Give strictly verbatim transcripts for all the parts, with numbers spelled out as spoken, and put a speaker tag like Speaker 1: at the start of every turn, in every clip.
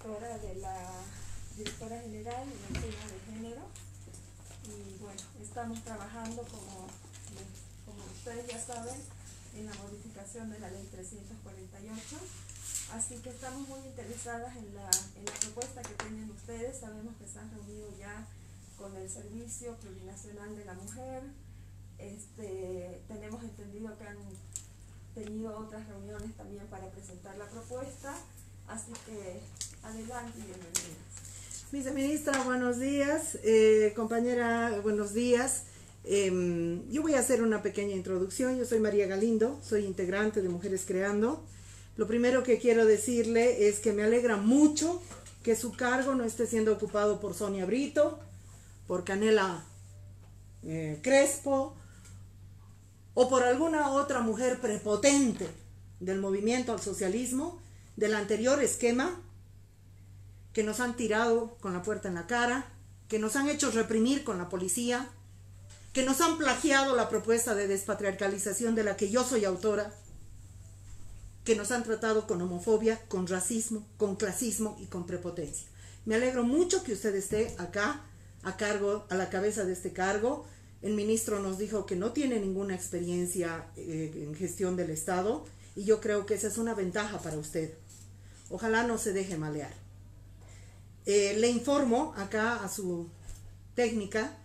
Speaker 1: directora de la directora general en el tema de género. Y bueno, estamos trabajando, como, como ustedes ya saben, en la modificación de la ley trescientos cuarenta y ocho. Así que estamos muy interesadas en la, en la propuesta que tienen ustedes. Sabemos que se han reunido ya con el Servicio Plurinacional de la Mujer. Este, tenemos entendido que han tenido otras reuniones también para presentar la propuesta. Así que adelante y bienvenidas.
Speaker 2: Viceministra, buenos días. Eh, compañera, buenos días. Eh, yo voy a hacer una pequeña introducción. Yo soy María Galindo, soy integrante de Mujeres Creando. Lo primero que quiero decirle es que me alegra mucho que su cargo no esté siendo ocupado por Sonia Brito, por Canela eh, Crespo o por alguna otra mujer prepotente del movimiento al socialismo, del anterior esquema, que nos han tirado con la puerta en la cara, que nos han hecho reprimir con la policía, que nos han plagiado la propuesta de despatriarcalización de la que yo soy autora, que nos han tratado con homofobia, con racismo, con clasismo y con prepotencia. Me alegro mucho que usted esté acá, a cargo, a la cabeza de este cargo. El ministro nos dijo que no tiene ninguna experiencia eh, en gestión del Estado, y yo creo que esa es una ventaja para usted. Ojalá no se deje malear. Eh, le informo acá a su técnica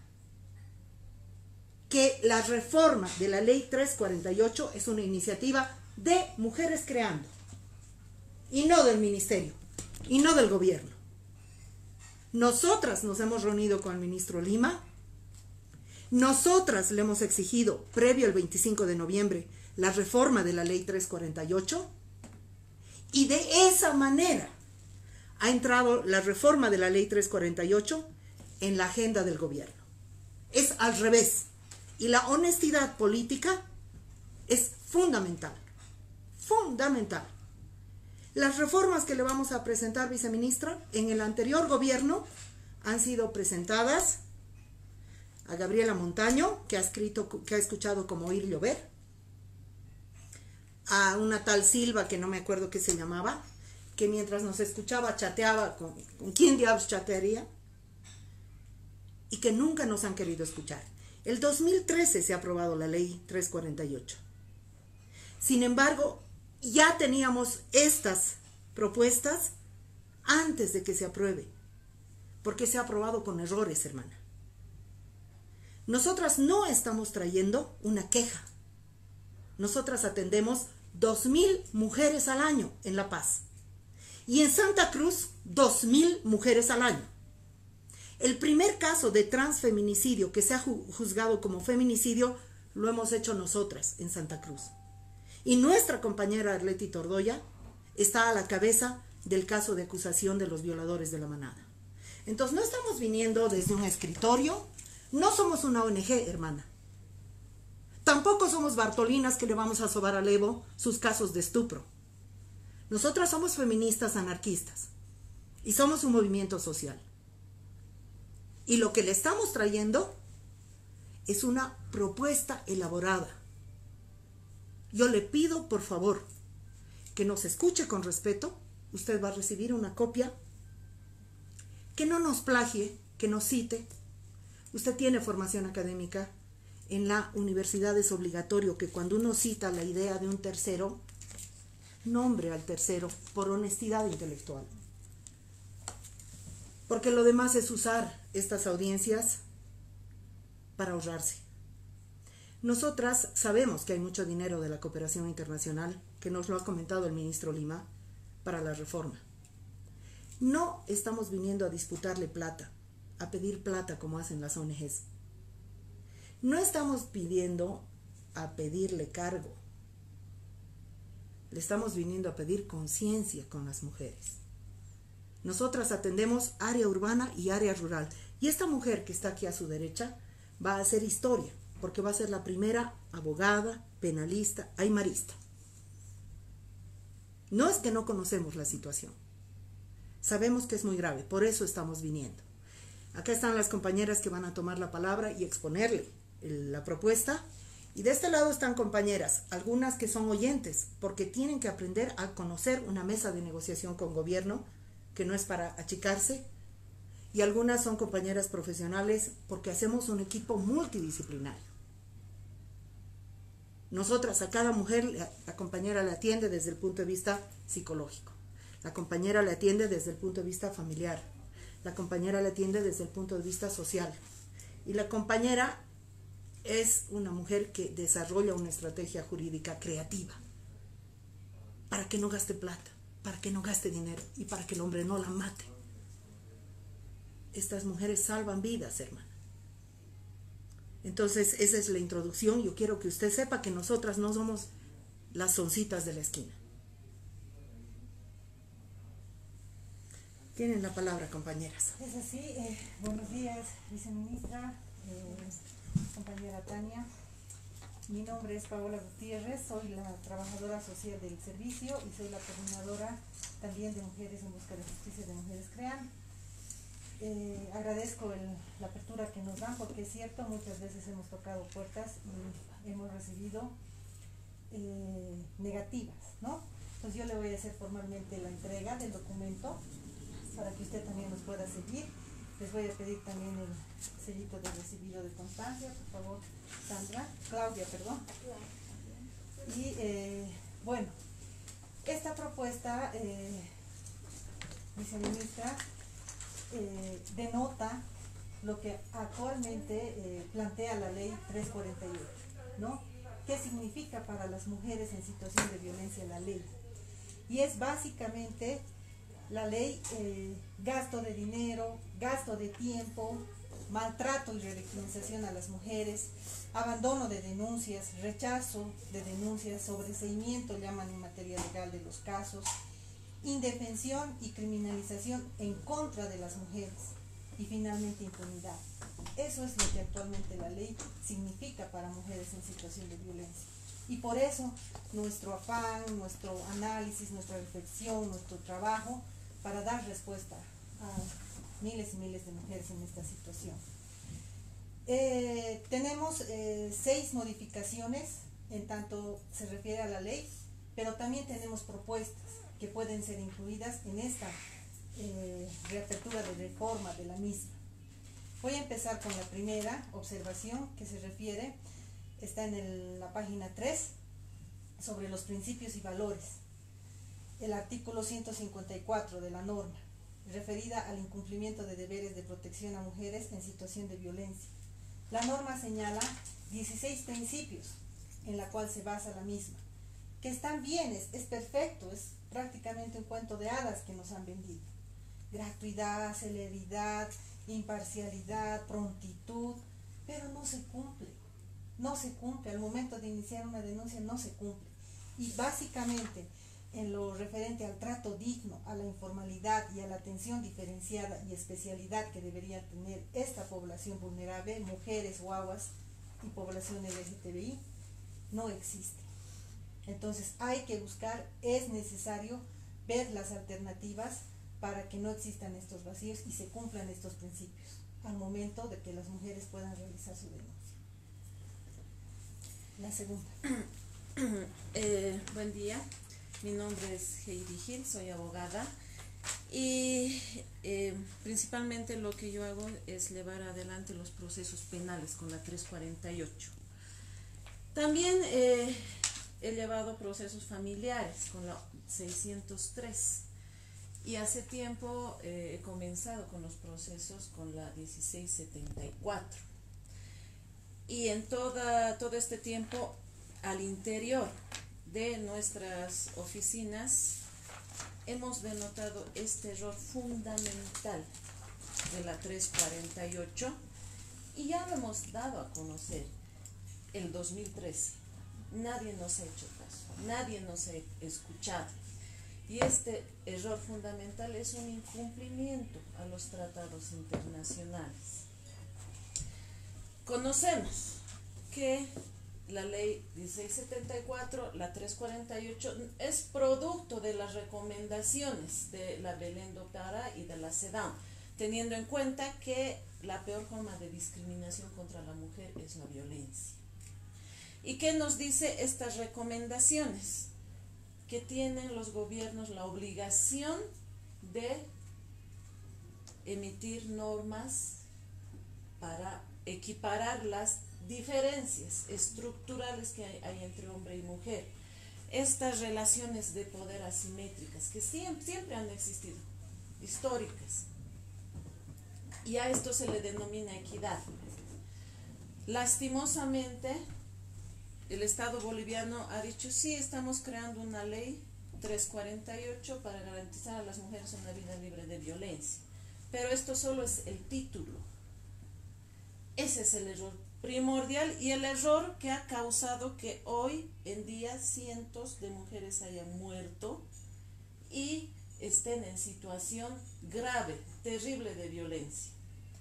Speaker 2: que la reforma de la ley trescientos cuarenta y ocho es una iniciativa de Mujeres Creando, y no del ministerio, y no del gobierno. Nosotras nos hemos reunido con el ministro Lima, nosotras le hemos exigido, previo al veinticinco de noviembre, la reforma de la ley trescientos cuarenta y ocho, y de esa manera ha entrado la reforma de la ley trescientos cuarenta y ocho en la agenda del gobierno. Es al revés, y la honestidad política es fundamental. Fundamental. Las reformas que le vamos a presentar, viceministra, en el anterior gobierno han sido presentadas a Gabriela Montaño, que ha escrito, que ha escuchado como oír llover, a una tal Silva, que no me acuerdo qué se llamaba, que mientras nos escuchaba chateaba con, con quién diablos chatearía, y que nunca nos han querido escuchar. El dos mil trece se ha aprobado la ley trescientos cuarenta y ocho. Sin embargo, ya teníamos estas propuestas antes de que se apruebe, porque se ha aprobado con errores, hermana. Nosotras no estamos trayendo una queja. Nosotras atendemos dos mil mujeres al año en La Paz. Y en Santa Cruz, dos mil mujeres al año. El primer caso de transfeminicidio que se ha juzgado como feminicidio lo hemos hecho nosotras en Santa Cruz. Y nuestra compañera Arleti Tordoya está a la cabeza del caso de acusación de los violadores de la manada. Entonces no estamos viniendo desde un escritorio, no somos una O N G, hermana. Tampoco somos Bartolinas que le vamos a sobar al Evo sus casos de estupro. Nosotras somos feministas anarquistas y somos un movimiento social. Y lo que le estamos trayendo es una propuesta elaborada. Yo le pido, por favor, que nos escuche con respeto. Usted va a recibir una copia. Que no nos plagie, que nos cite. Usted tiene formación académica. En la universidad es obligatorio que cuando uno cita la idea de un tercero, nombre al tercero por honestidad intelectual. Porque lo demás es usar estas audiencias para ahorrarse. Nosotras sabemos que hay mucho dinero de la cooperación internacional, que nos lo ha comentado el ministro Lima, para la reforma. No estamos viniendo a disputarle plata, a pedir plata como hacen las O N Ges. No estamos pidiendo a pedirle cargo. Le estamos viniendo a pedir conciencia con las mujeres. Nosotras atendemos área urbana y área rural. Y esta mujer que está aquí a su derecha va a hacer historia, porque va a ser la primera abogada, penalista, aymarista. No es que no conocemos la situación. Sabemos que es muy grave, por eso estamos viniendo. Acá están las compañeras que van a tomar la palabra y exponerle la propuesta. Y de este lado están compañeras, algunas que son oyentes, porque tienen que aprender a conocer una mesa de negociación con gobierno que no es para achicarse, y algunas son compañeras profesionales porque hacemos un equipo multidisciplinario. Nosotras a cada mujer, la, la compañera la atiende desde el punto de vista psicológico, la compañera la atiende desde el punto de vista familiar, la compañera la atiende desde el punto de vista social, y la compañera es una mujer que desarrolla una estrategia jurídica creativa para que no gaste plata, para que no gaste dinero y para que el hombre no la mate. Estas mujeres salvan vidas, hermana. Entonces, esa es la introducción. Yo quiero que usted sepa que nosotras no somos las soncitas de la esquina. Tienen la palabra, compañeras.
Speaker 3: Es así. Eh, buenos días, viceministra, eh, compañera Tania. Mi nombre es Paola Gutiérrez, soy la trabajadora social del servicio y soy la coordinadora también de Mujeres en Busca de Justicia de Mujeres CREAN. Eh, agradezco el, la apertura que nos dan, porque es cierto, muchas veces hemos tocado puertas y hemos recibido eh, negativas, ¿no? Entonces yo le voy a hacer formalmente la entrega del documento para que usted también nos pueda seguir. Les voy a pedir también el sellito de recibido de constancia, por favor, Sandra, Claudia, perdón. Y eh, bueno, esta propuesta, eh, viceministra, eh, denota lo que actualmente eh, plantea la ley trescientos cuarenta y ocho, ¿no? ¿Qué significa para las mujeres en situación de violencia la ley? Y es básicamente la ley, eh, gasto de dinero, gasto de tiempo, maltrato y revictimización a las mujeres, abandono de denuncias, rechazo de denuncias, sobreseimiento, llaman en materia legal de los casos, indefensión y criminalización en contra de las mujeres y finalmente impunidad. Eso es lo que actualmente la ley significa para mujeres en situación de violencia. Y por eso nuestro afán, nuestro análisis, nuestra reflexión, nuestro trabajo para dar respuesta a miles y miles de mujeres en esta situación. Eh, tenemos eh, seis modificaciones en tanto se refiere a la ley, pero también tenemos propuestas que pueden ser incluidas en esta eh, reapertura de reforma de la misma. Voy a empezar con la primera observación que se refiere, está en el, la página tres, sobre los principios y valores. El artículo ciento cincuenta y cuatro de la norma, referida al incumplimiento de deberes de protección a mujeres en situación de violencia. La norma señala dieciséis principios en la cual se basa la misma, que están bien, es, es perfecto, es prácticamente un cuento de hadas que nos han vendido. Gratuidad, celeridad, imparcialidad, prontitud, pero no se cumple, no se cumple, al momento de iniciar una denuncia no se cumple. Y básicamente, en lo referente al trato digno, a la informalidad y a la atención diferenciada y especialidad que debería tener esta población vulnerable, mujeres, guaguas y población L G T B I, no existe. Entonces hay que buscar, es necesario ver las alternativas para que no existan estos vacíos y se cumplan estos principios al momento de que las mujeres puedan realizar su denuncia. La segunda.
Speaker 4: Eh, buen día, mi nombre es Heidi Gil, soy abogada y eh, principalmente lo que yo hago es llevar adelante los procesos penales con la trescientos cuarenta y ocho. También eh, he llevado procesos familiares con la seiscientos tres y hace tiempo eh, he comenzado con los procesos con la dieciséis setenta y cuatro. Y en toda, todo este tiempo, al interior de nuestras oficinas, hemos denotado este error fundamental de la trescientos cuarenta y ocho y ya lo hemos dado a conocer el dos mil trece. Nadie nos ha hecho caso, nadie nos ha escuchado. Y este error fundamental es un incumplimiento a los tratados internacionales. Conocemos que la ley dieciséis setenta y cuatro, la trescientos cuarenta y ocho, es producto de las recomendaciones de la Belén do Pará y de la CEDAW, teniendo en cuenta que la peor forma de discriminación contra la mujer es la violencia. ¿Y qué nos dice estas recomendaciones? Que tienen los gobiernos la obligación de emitir normas para equiparar las diferencias estructurales que hay, hay entre hombre y mujer. Estas relaciones de poder asimétricas que siempre, siempre han existido, históricas, y a esto se le denomina equidad. Lastimosamente, el Estado boliviano ha dicho, sí, estamos creando una ley trescientos cuarenta y ocho para garantizar a las mujeres una vida libre de violencia, pero esto solo es el título. Ese es el error primordial y el error que ha causado que hoy en día cientos de mujeres hayan muerto y estén en situación grave, terrible de violencia.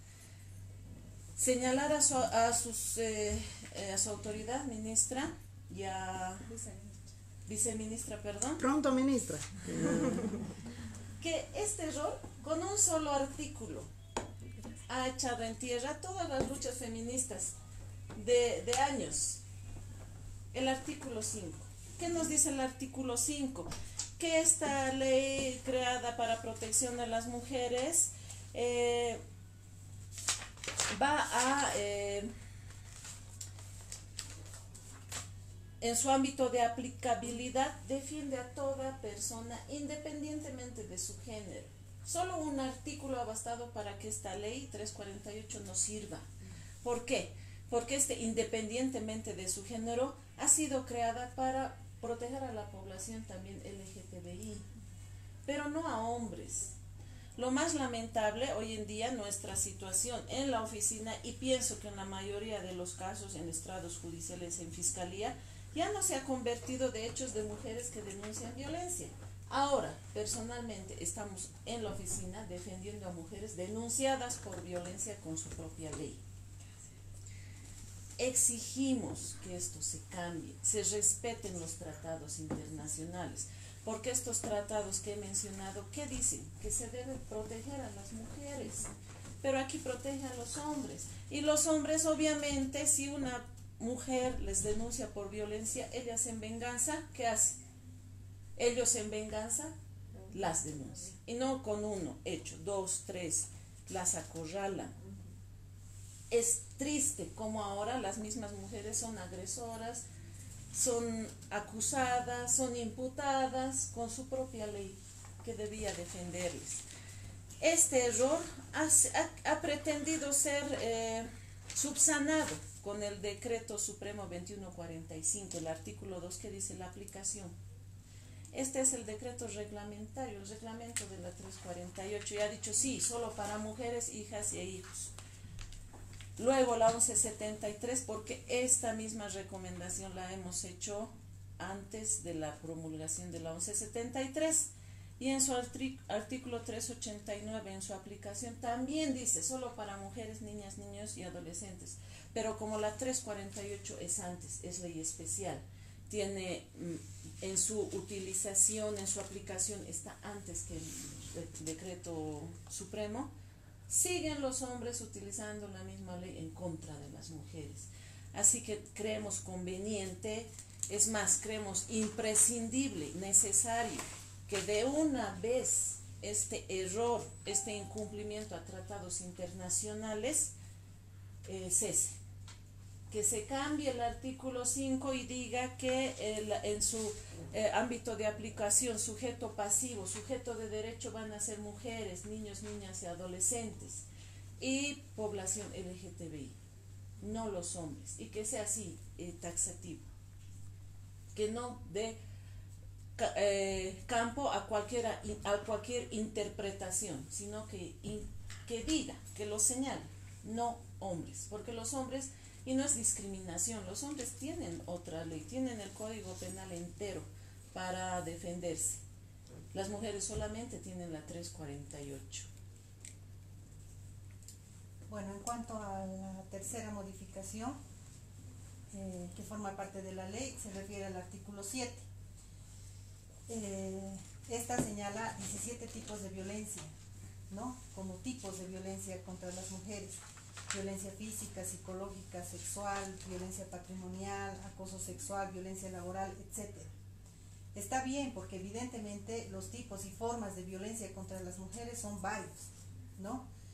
Speaker 4: Señalar a su, a sus, eh, a su autoridad, ministra, y a viceministra, perdón,
Speaker 2: Pronto, ministra.
Speaker 4: que este error, con un solo artículo, ha echado en tierra todas las luchas feministas de, de años. El artículo cinco. ¿Qué nos dice el artículo cinco? Que esta ley creada para protección de las mujeres eh, va a, eh, en su ámbito de aplicabilidad, defiende a toda persona independientemente de su género. Solo un artículo ha bastado para que esta ley trescientos cuarenta y ocho nos sirva. ¿Por qué? Porque este, independientemente de su género, ha sido creada para proteger a la población también L G T B I, pero no a hombres. Lo más lamentable hoy en día, nuestra situación en la oficina, y pienso que en la mayoría de los casos en estrados judiciales, en fiscalía, ya no se ha convertido de hechos de mujeres que denuncian violencia. Ahora, personalmente, estamos en la oficina defendiendo a mujeres denunciadas por violencia con su propia ley. Exigimos que esto se cambie, se respeten los tratados internacionales, porque estos tratados que he mencionado, ¿qué dicen? Que se debe proteger a las mujeres, pero aquí protege a los hombres. Y los hombres, obviamente, si una mujer les denuncia por violencia, ellas en venganza, ¿qué hacen? Ellos en venganza las denuncian. Y no con uno hecho, dos, tres, las acorralan. Es triste como ahora las mismas mujeres son agresoras, son acusadas, son imputadas con su propia ley que debía defenderles. Este error ha, ha, ha pretendido ser eh, subsanado con el Decreto Supremo veintiuno cuarenta y cinco, el artículo dos, que dice la aplicación. Este es el decreto reglamentario, el reglamento de la trescientos cuarenta y ocho, y ha dicho sí, solo para mujeres, hijas e hijos. Luego la once setenta y tres, porque esta misma recomendación la hemos hecho antes de la promulgación de la once setenta y tres, y en su artículo trescientos ochenta y nueve, en su aplicación, también dice solo para mujeres, niñas, niños y adolescentes. Pero como la trescientos cuarenta y ocho es antes, es ley especial, tiene en su utilización, en su aplicación, está antes que el decreto supremo, siguen los hombres utilizando la misma ley en contra de las mujeres. Así que creemos conveniente, es más, creemos imprescindible, necesario, que de una vez este error, este incumplimiento a tratados internacionales eh, cese. Que se cambie el artículo cinco y diga que el, en su eh, ámbito de aplicación, sujeto pasivo, sujeto de derecho van a ser mujeres, niños, niñas y adolescentes, y población L G T B I, no los hombres, y que sea así, eh, taxativo, que no dé eh, campo a, cualquiera, a cualquier interpretación, sino que, in, que diga, que lo señale, no hombres, porque los hombres, y no es discriminación, los hombres tienen otra ley, tienen el Código Penal entero para defenderse. Las mujeres solamente tienen la trescientos cuarenta y ocho.
Speaker 3: Bueno, en cuanto a la tercera modificación, eh, que forma parte de la ley, se refiere al artículo siete. Eh, esta señala diecisiete tipos de violencia, ¿no? Como tipos de violencia contra las mujeres. Violencia física, psicológica, sexual, violencia patrimonial, acoso sexual, violencia laboral, etcétera. Está bien, porque evidentemente los tipos y formas de violencia contra las mujeres son varios, ¿no?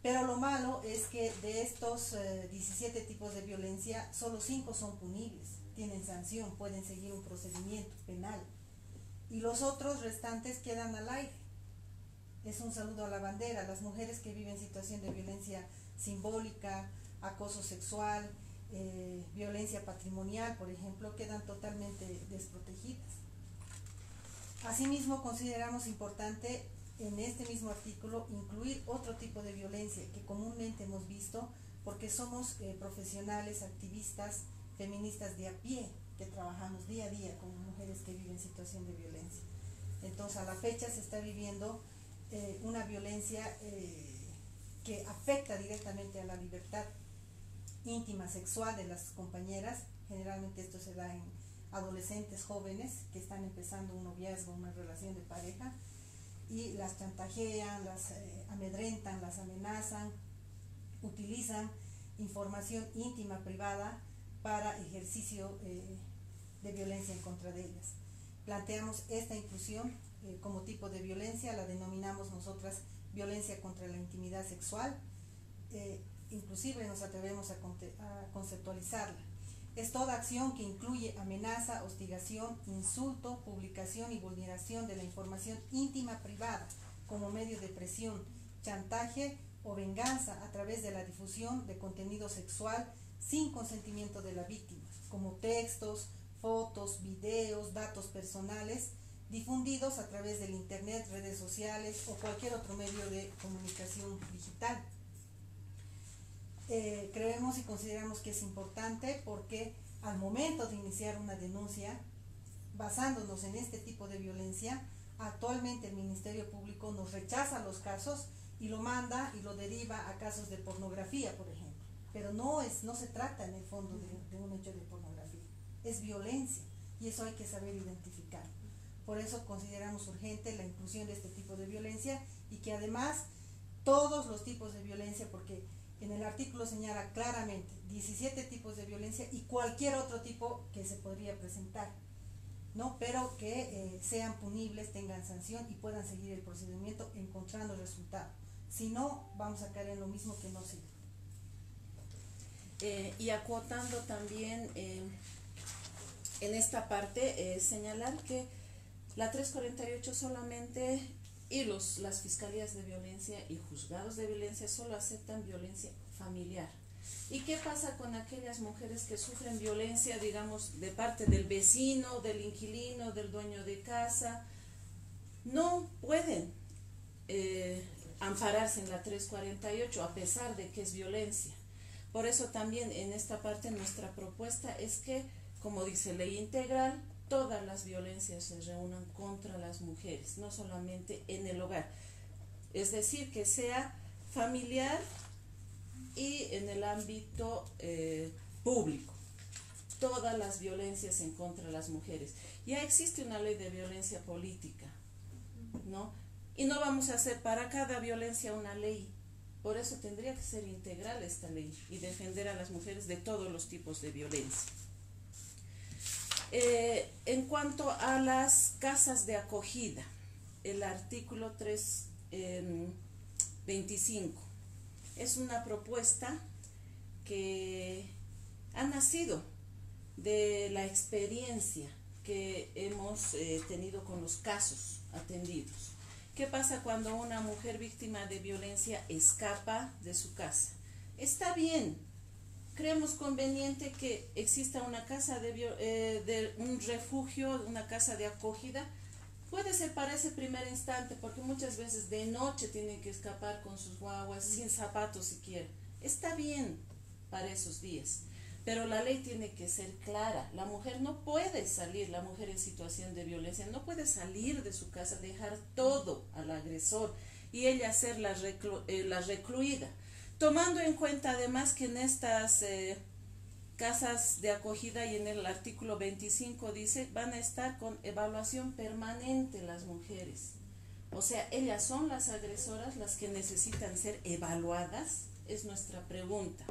Speaker 3: Pero lo malo es que de estos eh, diecisiete tipos de violencia, solo cinco son punibles, tienen sanción, pueden seguir un procedimiento penal. Y los otros restantes quedan al aire. Es un saludo a la bandera. Las mujeres que viven situación de violencia simbólica, acoso sexual, eh, violencia patrimonial, por ejemplo, quedan totalmente desprotegidas. Asimismo, consideramos importante en este mismo artículo incluir otro tipo de violencia que comúnmente hemos visto porque somos eh, profesionales, activistas, feministas de a pie que trabajamos día a día con mujeres que viven situación de violencia. Entonces, a la fecha se está viviendo eh, una violencia eh, que afecta directamente a la libertad íntima, sexual de las compañeras. Generalmente esto se da en adolescentes jóvenes que están empezando un noviazgo, una relación de pareja, y las chantajean, las eh, amedrentan, las amenazan, utilizan información íntima, privada, para ejercicio eh, de violencia en contra de ellas. Planteamos esta inclusión eh, como tipo de violencia, la denominamos nosotras violencia contra la intimidad sexual, eh, inclusive nos atrevemos a, a conceptualizarla. Es toda acción que incluye amenaza, hostigación, insulto, publicación y vulneración de la información íntima privada como medio de presión, chantaje o venganza a través de la difusión de contenido sexual sin consentimiento de la víctima, como textos, fotos, videos, datos personales difundidos a través del internet, redes sociales o cualquier otro medio de comunicación digital. Eh, creemos y consideramos que es importante porque al momento de iniciar una denuncia, basándonos en este tipo de violencia, actualmente el Ministerio Público nos rechaza los casos y lo manda y lo deriva a casos de pornografía, por ejemplo. Pero no, es, no se trata en el fondo de, de un hecho de pornografía, es violencia y eso hay que saber identificar. Por eso consideramos urgente la inclusión de este tipo de violencia y que además todos los tipos de violencia, porque en el artículo señala claramente diecisiete tipos de violencia y cualquier otro tipo que se podría presentar, ¿no? Pero que eh, sean punibles, tengan sanción y puedan seguir el procedimiento encontrando resultado. Si no, vamos a caer en lo mismo que no sirve.
Speaker 4: Eh, y acotando también eh, en esta parte, eh, señalar que la trescientos cuarenta y ocho solamente y los, las fiscalías de violencia y juzgados de violencia solo aceptan violencia familiar. ¿Y qué pasa con aquellas mujeres que sufren violencia, digamos, de parte del vecino, del inquilino, del dueño de casa? No pueden eh, ampararse en la trescientos cuarenta y ocho a pesar de que es violencia. Por eso también en esta parte nuestra propuesta es que, como dice ley integral, todas las violencias se reúnan contra las mujeres, no solamente en el hogar. Es decir, que sea familiar y en el ámbito eh, público. Todas las violencias en contra de las mujeres. Ya existe una ley de violencia política, ¿no? Y no vamos a hacer para cada violencia una ley. Por eso tendría que ser integral esta ley y defender a las mujeres de todos los tipos de violencia. Eh, en cuanto a las casas de acogida, el artículo trescientos veinticinco es una propuesta que ha nacido de la experiencia que hemos eh, tenido con los casos atendidos. ¿Qué pasa cuando una mujer víctima de violencia escapa de su casa? Está bien. Creemos conveniente que exista una casa de, eh, de un refugio, una casa de acogida. Puede ser para ese primer instante, porque muchas veces de noche tienen que escapar con sus guaguas, sin zapatos siquiera. Está bien para esos días, pero la ley tiene que ser clara. La mujer no puede salir, la mujer en situación de violencia, no puede salir de su casa, dejar todo al agresor y ella ser la, reclu eh, la recluida. Tomando en cuenta además que en estas eh, casas de acogida y en el artículo veinticinco dice van a estar con evaluación permanente las mujeres. O sea, ellas son las agresoras las que necesitan ser evaluadas, es nuestra pregunta.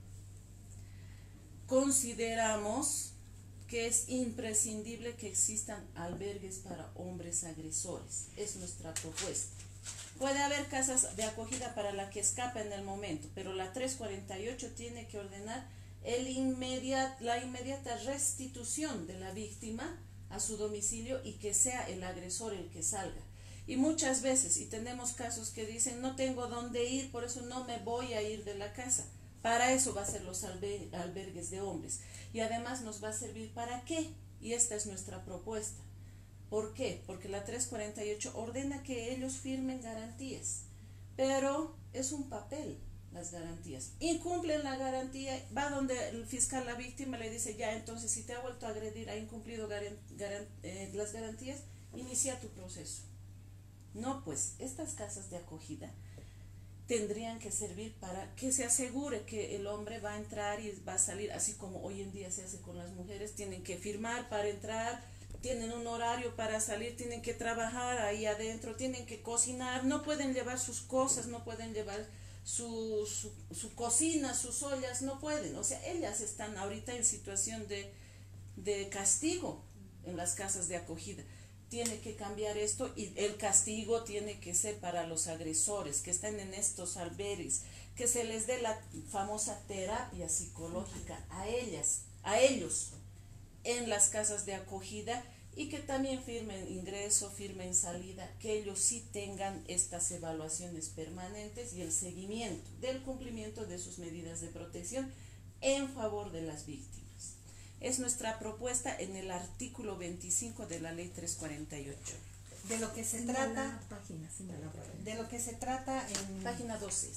Speaker 4: Consideramos que es imprescindible que existan albergues para hombres agresores, es nuestra propuesta. Puede haber casas de acogida para la que escapa en el momento, pero la trescientos cuarenta y ocho tiene que ordenar el inmediat, la inmediata restitución de la víctima a su domicilio y que sea el agresor el que salga. Y muchas veces, y tenemos casos que dicen, no tengo dónde ir, por eso no me voy a ir de la casa. Para eso va a ser los alber albergues de hombres. Y además nos va a servir para qué. Y esta es nuestra propuesta. ¿Por qué? Porque la trescientos cuarenta y ocho ordena que ellos firmen garantías. Pero es un papel las garantías. Incumplen la garantía, va donde el fiscal, la víctima, le dice, ya, entonces si te ha vuelto a agredir, ha incumplido garan garan eh, las garantías, inicia tu proceso. No, pues, estas casas de acogida tendrían que servir para que se asegure que el hombre va a entrar y va a salir, así como hoy en día se hace con las mujeres, tienen que firmar para entrar, tienen un horario para salir, tienen que trabajar ahí adentro, tienen que cocinar, no pueden llevar sus cosas, no pueden llevar su, su, su cocina, sus ollas, no pueden. O sea, ellas están ahorita en situación de, de castigo en las casas de acogida. Tiene que cambiar esto y el castigo tiene que ser para los agresores que están en estos albergues, que se les dé la famosa terapia psicológica a ellas, a ellos en las casas de acogida y que también firmen ingreso, firmen salida, que ellos sí tengan estas evaluaciones permanentes y el seguimiento del cumplimiento de sus medidas de protección en favor de las víctimas. Es nuestra propuesta en el artículo veinticinco de la ley trescientos cuarenta y ocho.
Speaker 3: De lo que se
Speaker 2: Señala
Speaker 3: trata,
Speaker 2: página, señala página.
Speaker 3: de lo que se trata en,
Speaker 4: Página doce.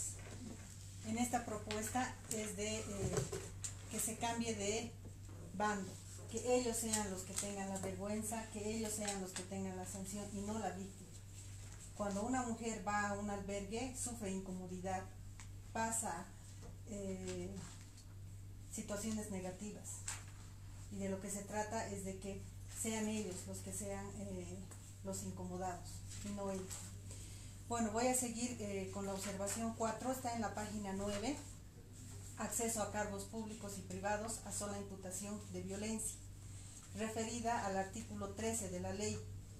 Speaker 3: en esta propuesta es de eh, que se cambie de bando, que ellos sean los que tengan la vergüenza, que ellos sean los que tengan la sanción y no la víctima. Cuando una mujer va a un albergue, sufre incomodidad, pasa eh, situaciones negativas. Y de lo que se trata es de que sean ellos los que sean eh, los incomodados y no ellos. Bueno, voy a seguir eh, con la observación cuatro, está en la página nueve, acceso a cargos públicos y privados a sola imputación de violencia, referida al artículo trece de la ley.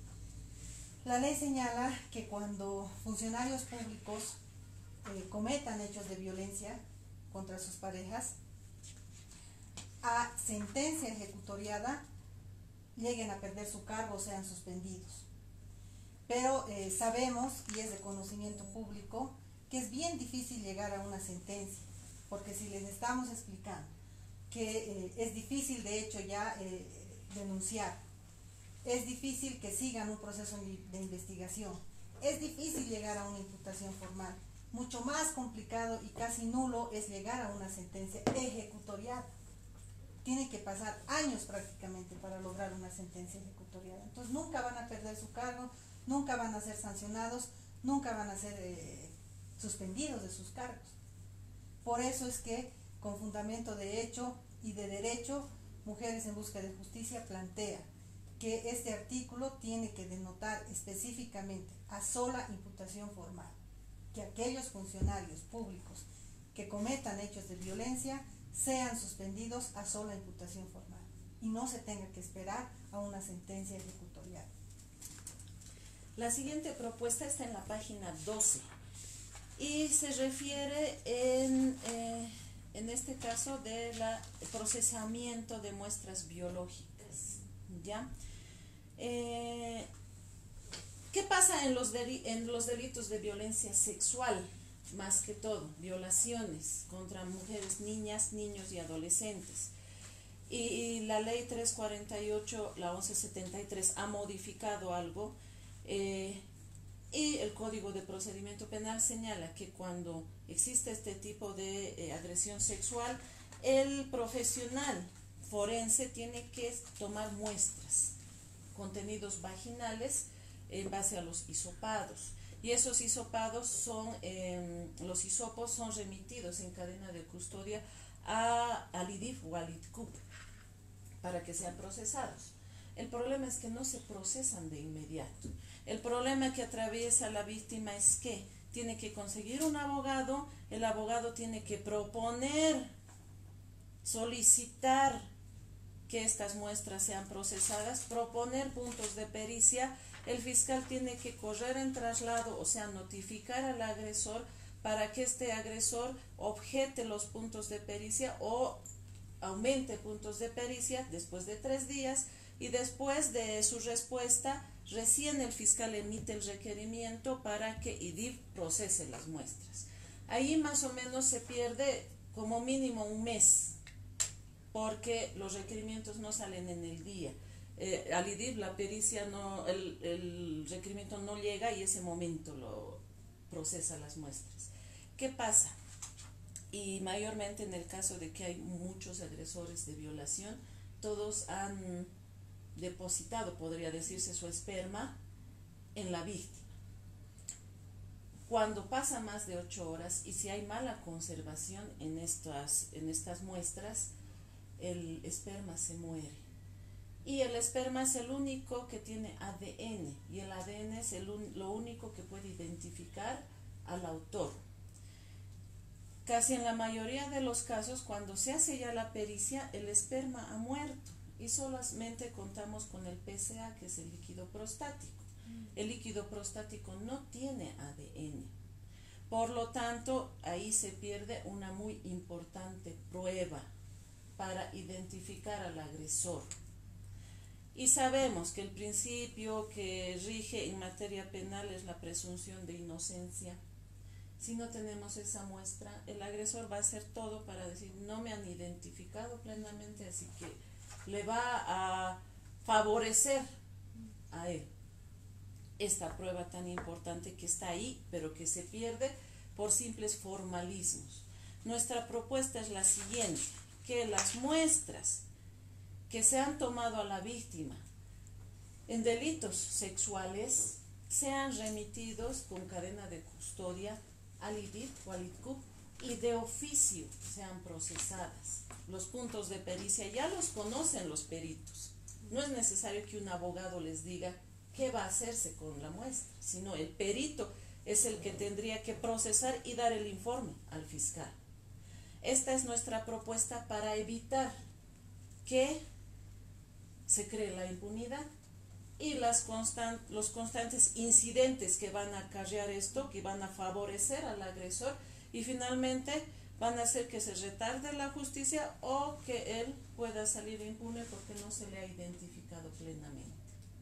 Speaker 3: La ley señala que cuando funcionarios públicos eh, cometan hechos de violencia contra sus parejas, a sentencia ejecutoriada lleguen a perder su cargo o sean suspendidos. Pero eh, sabemos, y es de conocimiento público, que es bien difícil llegar a una sentencia, porque si les estamos explicando que eh, es difícil de hecho ya eh, denunciar, es difícil que sigan un proceso de investigación, es difícil llegar a una imputación formal, mucho más complicado y casi nulo es llegar a una sentencia ejecutoriada. Tiene que pasar años prácticamente para lograr una sentencia ejecutoriada. Entonces nunca van a perder su cargo, nunca van a ser sancionados, nunca van a ser eh, suspendidos de sus cargos. Por eso es que con fundamento de hecho y de derecho, Mujeres en Busca de Justicia plantea que este artículo tiene que denotar específicamente a sola imputación formal, que aquellos funcionarios públicos que cometan hechos de violencia sean suspendidos a sola imputación formal y no se tenga que esperar a una sentencia ejecutorial.
Speaker 4: La siguiente propuesta está en la página doce y se refiere en, eh, en este caso del procesamiento de muestras biológicas. ¿Ya? Eh, ¿Qué pasa en los, en los delitos de violencia sexual? Más que todo, violaciones contra mujeres, niñas, niños y adolescentes. Y, y la ley trescientos cuarenta y ocho, la once setenta y tres, ha modificado algo eh, y el Código de Procedimiento Penal señala que cuando existe este tipo de eh, agresión sexual, el profesional forense tiene que tomar muestras, contenidos vaginales en base a los hisopados. Y esos hisopados son, eh, los hisopos son remitidos en cadena de custodia a, al I D I F o al I T C U P para que sean procesados. El problema es que no se procesan de inmediato. El problema que atraviesa la víctima es que tiene que conseguir un abogado, el abogado tiene que proponer, solicitar que estas muestras sean procesadas, proponer puntos de pericia el fiscal tiene que correr en traslado, o sea, notificar al agresor para que este agresor objete los puntos de pericia o aumente puntos de pericia después de tres días, y después de su respuesta recién el fiscal emite el requerimiento para que I D I V procese las muestras. Ahí más o menos se pierde como mínimo un mes, porque los requerimientos no salen en el día. Eh, al I D I V la pericia no, el, el requerimiento no llega y ese momento lo procesa las muestras. ¿Qué pasa? Y mayormente en el caso de que hay muchos agresores de violación, todos han depositado, podría decirse, su esperma en la víctima. Cuando pasa más de ocho horas y si hay mala conservación en estas, en estas muestras, el esperma se muere. Y el esperma es el único que tiene A D N, y el A D N es el, lo único que puede identificar al autor. Casi en la mayoría de los casos, cuando se hace ya la pericia, el esperma ha muerto y solamente contamos con el P S A, que es el líquido prostático. El líquido prostático no tiene A D N. Por lo tanto, ahí se pierde una muy importante prueba para identificar al agresor. Y sabemos que el principio que rige en materia penal es la presunción de inocencia. Si no tenemos esa muestra, el agresor va a hacer todo para decir, no me han identificado plenamente, así que le va a favorecer a él esta prueba tan importante que está ahí, pero que se pierde por simples formalismos. Nuestra propuesta es la siguiente: que las muestras que se han tomado a la víctima en delitos sexuales sean remitidos con cadena de custodia al I D I V o al I C U P y de oficio sean procesadas. Los puntos de pericia ya los conocen los peritos. No es necesario que un abogado les diga qué va a hacerse con la muestra, sino el perito es el que tendría que procesar y dar el informe al fiscal. Esta es nuestra propuesta para evitar que se cree la impunidad y las constant, los constantes incidentes que van a acarrear esto, que van a favorecer al agresor y finalmente van a hacer que se retarde la justicia o que él pueda salir impune porque no se le ha identificado plenamente.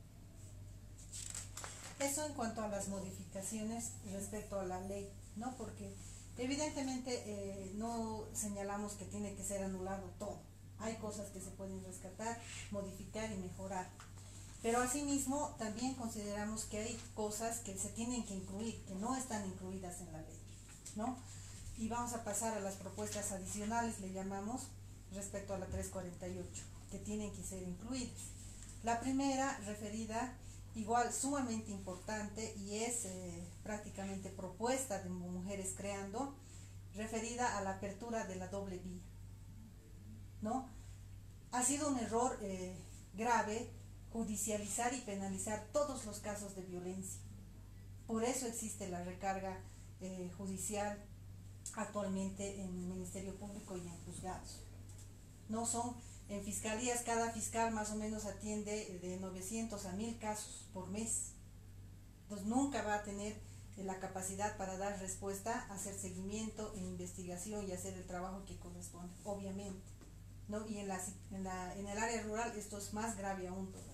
Speaker 3: Eso en cuanto a las modificaciones respecto a la ley, ¿no? Porque evidentemente eh, no señalamos que tiene que ser anulado todo. Hay cosas que se pueden rescatar, modificar y mejorar. Pero asimismo también consideramos que hay cosas que se tienen que incluir, que no están incluidas en la ley, ¿no? Y vamos a pasar a las propuestas adicionales, le llamamos, respecto a la tres cuarenta y ocho, que tienen que ser incluidas. La primera, referida, igual sumamente importante, y es eh, prácticamente propuesta de Mujeres Creando, referida a la apertura de la doble vía, ¿no? Ha sido un error eh, grave judicializar y penalizar todos los casos de violencia. Por eso existe la recarga eh, judicial actualmente en el Ministerio Público y en juzgados. No son en fiscalías, cada fiscal más o menos atiende de novecientos a mil casos por mes. Entonces nunca va a tener la capacidad para dar respuesta, hacer seguimiento e investigación y hacer el trabajo que corresponde, obviamente, ¿no? Y en, la, en, la, en el área rural esto es más grave aún todavía.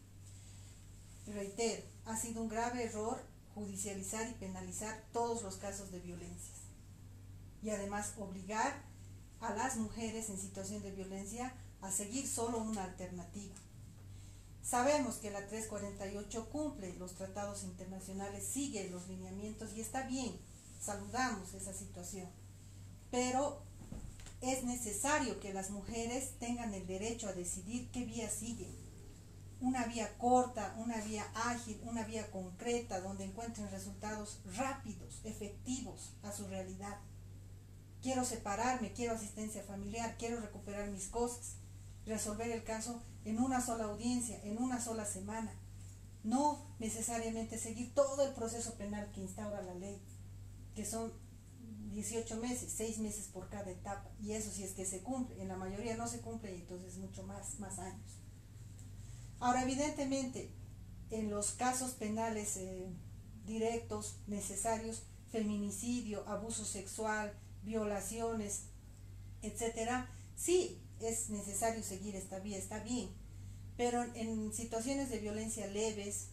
Speaker 3: Reitero, ha sido un grave error judicializar y penalizar todos los casos de violencias y además obligar a las mujeres en situación de violencia a seguir solo una alternativa. Sabemos que la tres cuarenta y ocho cumple los tratados internacionales, sigue los lineamientos y está bien, saludamos esa situación, pero es necesario que las mujeres tengan el derecho a decidir qué vía siguen. Una vía corta, una vía ágil, una vía concreta, donde encuentren resultados rápidos, efectivos a su realidad. Quiero separarme, quiero asistencia familiar, quiero recuperar mis cosas, resolver el caso en una sola audiencia, en una sola semana. No necesariamente seguir todo el proceso penal que instaura la ley, que son dieciocho meses, seis meses por cada etapa, y eso si es que se cumple. En la mayoría no se cumple y entonces mucho más, más años. Ahora, evidentemente, en los casos penales eh, directos, necesarios, feminicidio, abuso sexual, violaciones, etcétera, sí es necesario seguir esta vía, está bien, pero en situaciones de violencia leves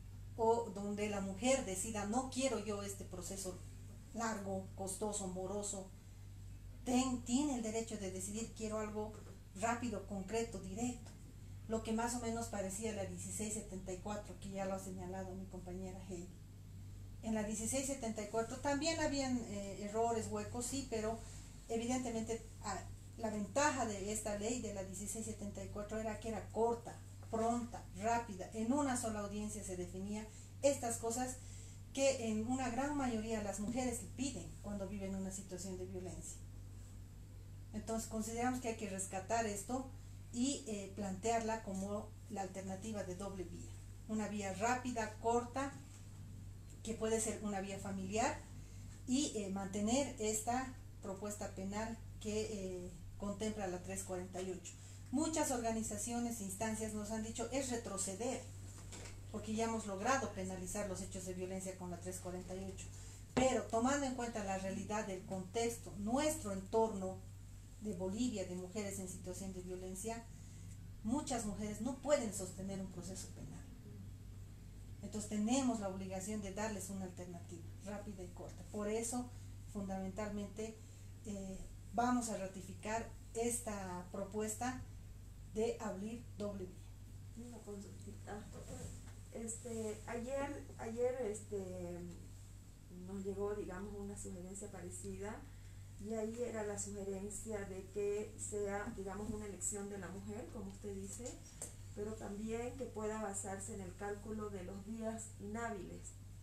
Speaker 3: o donde la mujer decida no quiero yo este proceso largo, costoso, moroso, ten, tiene el derecho de decidir quiero algo rápido, concreto, directo, lo que más o menos parecía la dieciséis setenta y cuatro, que ya lo ha señalado mi compañera Heidi. En la dieciséis setenta y cuatro también habían eh, errores, huecos, sí, pero evidentemente ah, la ventaja de esta ley de la dieciséis setenta y cuatro era que era corta, pronta, rápida, en una sola audiencia se definía estas cosas que en una gran mayoría las mujeres piden cuando viven una situación de violencia. Entonces consideramos que hay que rescatar esto y eh, plantearla como la alternativa de doble vía, una vía rápida, corta, que puede ser una vía familiar, y eh, mantener esta propuesta penal que eh, contempla la trescientos cuarenta y ocho. Muchas organizaciones e instancias nos han dicho es retroceder, porque ya hemos logrado penalizar los hechos de violencia con la trescientos cuarenta y ocho, pero tomando en cuenta la realidad del contexto, nuestro entorno de Bolivia, de mujeres en situación de violencia, muchas mujeres no pueden sostener un proceso penal. Entonces tenemos la obligación de darles una alternativa rápida y corta. Por eso, fundamentalmente, eh, vamos a ratificar esta propuesta de abrir doble vía.
Speaker 1: Una consultita. Este, ayer, ayer este, nos llegó, digamos, una sugerencia parecida, y ahí era la sugerencia de que sea, digamos, una elección de la mujer, como usted dice, pero también que pueda basarse en el cálculo de los días inhábiles.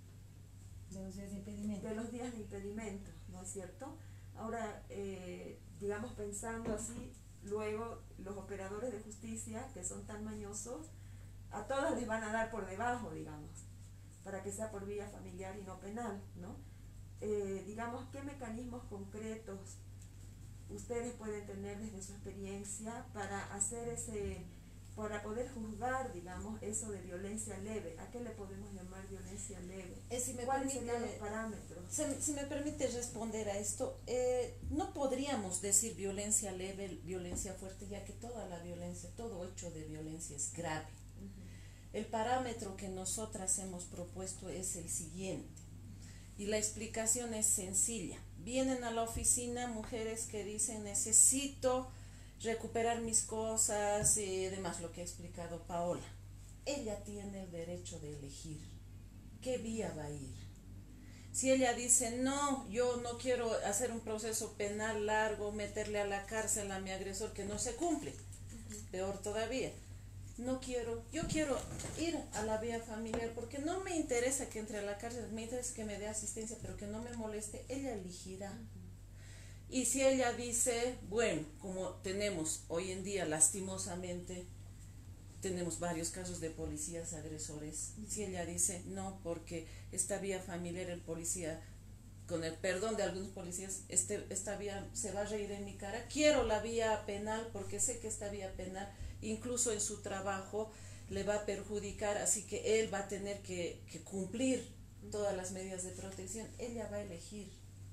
Speaker 3: De los días de impedimento.
Speaker 1: De los días de impedimento, ¿no es cierto? Ahora, eh, digamos, pensando así, luego los operadores de justicia, que son tan mañosos, a todas les van a dar por debajo, digamos, para que sea por vía familiar y no penal, ¿no? Eh, digamos, ¿qué mecanismos concretos ustedes pueden tener desde su experiencia para hacer ese, para poder juzgar, digamos, eso de violencia leve? ¿A qué le podemos llamar violencia leve?
Speaker 4: Eh, si me
Speaker 1: ¿Cuáles
Speaker 4: permite,
Speaker 1: serían los parámetros?
Speaker 4: Se, si me permite responder a esto, eh, no podríamos decir violencia leve, violencia fuerte, ya que toda la violencia, todo hecho de violencia es grave. Uh-huh. El parámetro que nosotras hemos propuesto es el siguiente, y la explicación es sencilla. Vienen a la oficina mujeres que dicen necesito recuperar mis cosas y demás, lo que ha explicado Paola. Ella tiene el derecho de elegir qué vía va a ir. Si ella dice, no, yo no quiero hacer un proceso penal largo, meterle a la cárcel a mi agresor, que no se cumple, uh-huh. Peor todavía, no quiero, yo quiero ir a la vía familiar porque no me interesa que entre a la cárcel, me interesa que me dé asistencia, pero que no me moleste, ella elegirá. Uh-huh. Y si ella dice, bueno, como tenemos hoy en día lastimosamente, tenemos varios casos de policías agresores, uh-huh. Si ella dice, no, porque esta vía familiar, el policía, con el perdón de algunos policías, este, esta vía se va a reír en mi cara, quiero la vía penal porque sé que esta vía penal incluso en su trabajo le va a perjudicar, así que él va a tener que, que cumplir todas las medidas de protección, ella va a elegir.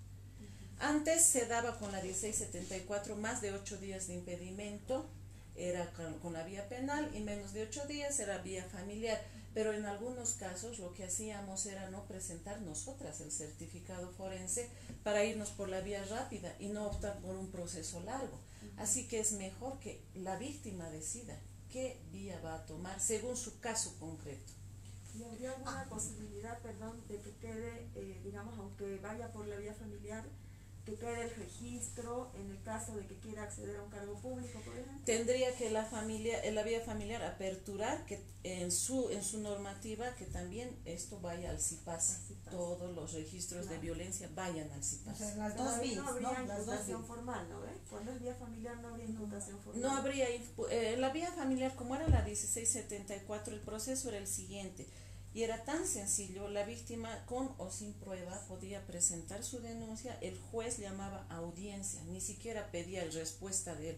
Speaker 4: Antes se daba con la dieciséis setenta y cuatro más de ocho días de impedimento, era con, con la vía penal, y menos de ocho días era vía familiar, pero en algunos casos lo que hacíamos era no presentar nosotras el certificado forense para irnos por la vía rápida y no optar por un proceso largo. Así que es mejor que la víctima decida qué vía va a tomar según su caso concreto.
Speaker 1: ¿Y habría alguna posibilidad, perdón, de que quede, eh, digamos, aunque vaya por la vía familiar, que quede el registro en el caso de que quiera acceder a un cargo público, por ejemplo?
Speaker 4: Tendría que la familia, en la vía familiar, aperturar que en su en su normativa que también esto vaya al CIPAS, todos los registros, claro, de violencia vayan al CIPAS.
Speaker 3: O sea, las dos vías,
Speaker 1: no habría
Speaker 3: ¿no?
Speaker 1: imputación formal, ¿no? ¿Eh? Cuando es vía familiar no habría imputación formal.
Speaker 4: No habría, eh, la vía familiar, como era la dieciséis setenta y cuatro, el proceso era el siguiente. Y era tan sencillo, la víctima con o sin prueba podía presentar su denuncia, el juez llamaba audiencia, ni siquiera pedía respuesta de él.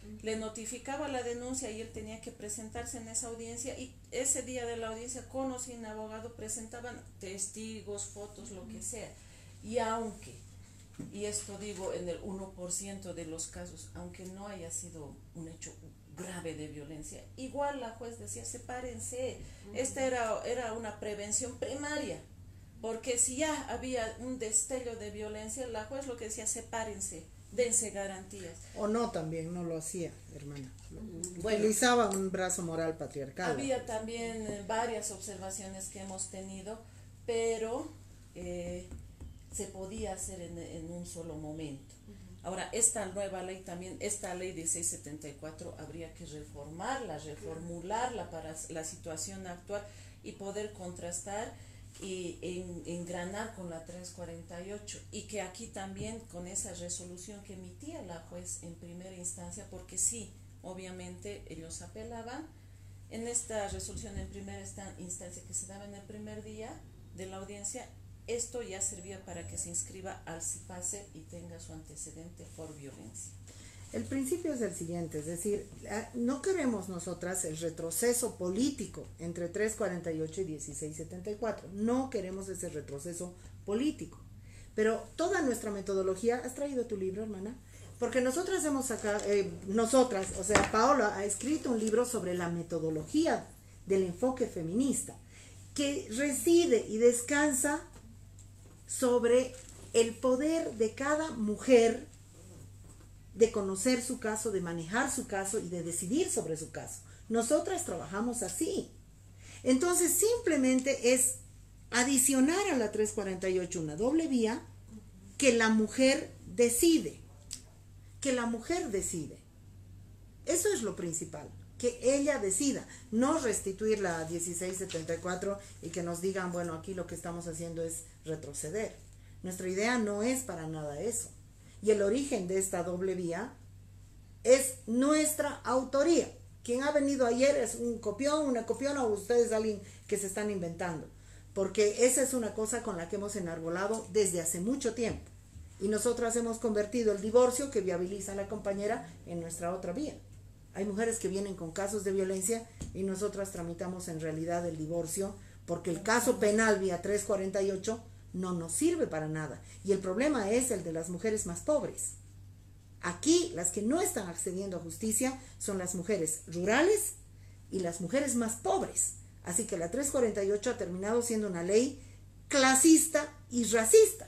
Speaker 4: le notificaba la denuncia y él tenía que presentarse en esa audiencia, y ese día de la audiencia, con o sin abogado, presentaban testigos, fotos, lo que sea. Y aunque, y esto digo en el uno por ciento de los casos, aunque no haya sido un hecho grave de violencia, igual la juez decía, sepárense. Esta era, era una prevención primaria, porque si ya había un destello de violencia, la juez lo que decía, sepárense, dense garantías.
Speaker 2: O no, también no lo hacía, hermana.
Speaker 4: Bueno,
Speaker 2: utilizaba un brazo moral patriarcal.
Speaker 4: había también eh, varias observaciones que hemos tenido, pero eh, se podía hacer en, en un solo momento. Ahora, esta nueva ley también, esta ley dieciséis setenta y cuatro, habría que reformarla, reformularla para la situación actual y poder contrastar y en, engranar con la trescientos cuarenta y ocho, y que aquí también con esa resolución que emitía la juez en primera instancia, porque sí, obviamente ellos apelaban, en esta resolución en primera instancia que se daba en el primer día de la audiencia, esto ya servía para que se inscriba al CIPACE y tenga su antecedente por violencia.
Speaker 2: El principio es el siguiente, es decir, no queremos nosotras el retroceso político entre trescientos cuarenta y ocho y dieciséis setenta y cuatro, no queremos ese retroceso político, pero toda nuestra metodología, ¿has traído tu libro, hermana? Porque nosotras hemos sacado, eh, nosotras, o sea, Paola ha escrito un libro sobre la metodología del enfoque feminista, que reside y descansa sobre el poder de cada mujer de conocer su caso, de manejar su caso y de decidir sobre su caso. Nosotras trabajamos así. Entonces simplemente es adicionar a la trescientos cuarenta y ocho una doble vía, que la mujer decide, que la mujer decide. Eso es lo principal, que ella decida, no restituir la dieciséis setenta y cuatro y que nos digan, bueno, aquí lo que estamos haciendo es retroceder. Nuestra idea no es para nada eso. Y el origen de esta doble vía es nuestra autoría. Quien ha venido ayer es un copión, una copiona, o ustedes alguien que se están inventando. Porque esa es una cosa con la que hemos enarbolado desde hace mucho tiempo. Y nosotras hemos convertido el divorcio que viabiliza a la compañera en nuestra otra vía. Hay mujeres que vienen con casos de violencia y nosotras tramitamos en realidad el divorcio porque el caso penal vía trescientos cuarenta y ocho no nos sirve para nada. Y el problema es el de las mujeres más pobres. Aquí las que no están accediendo a justicia son las mujeres rurales y las mujeres más pobres. Así que la trescientos cuarenta y ocho ha terminado siendo una ley clasista y racista.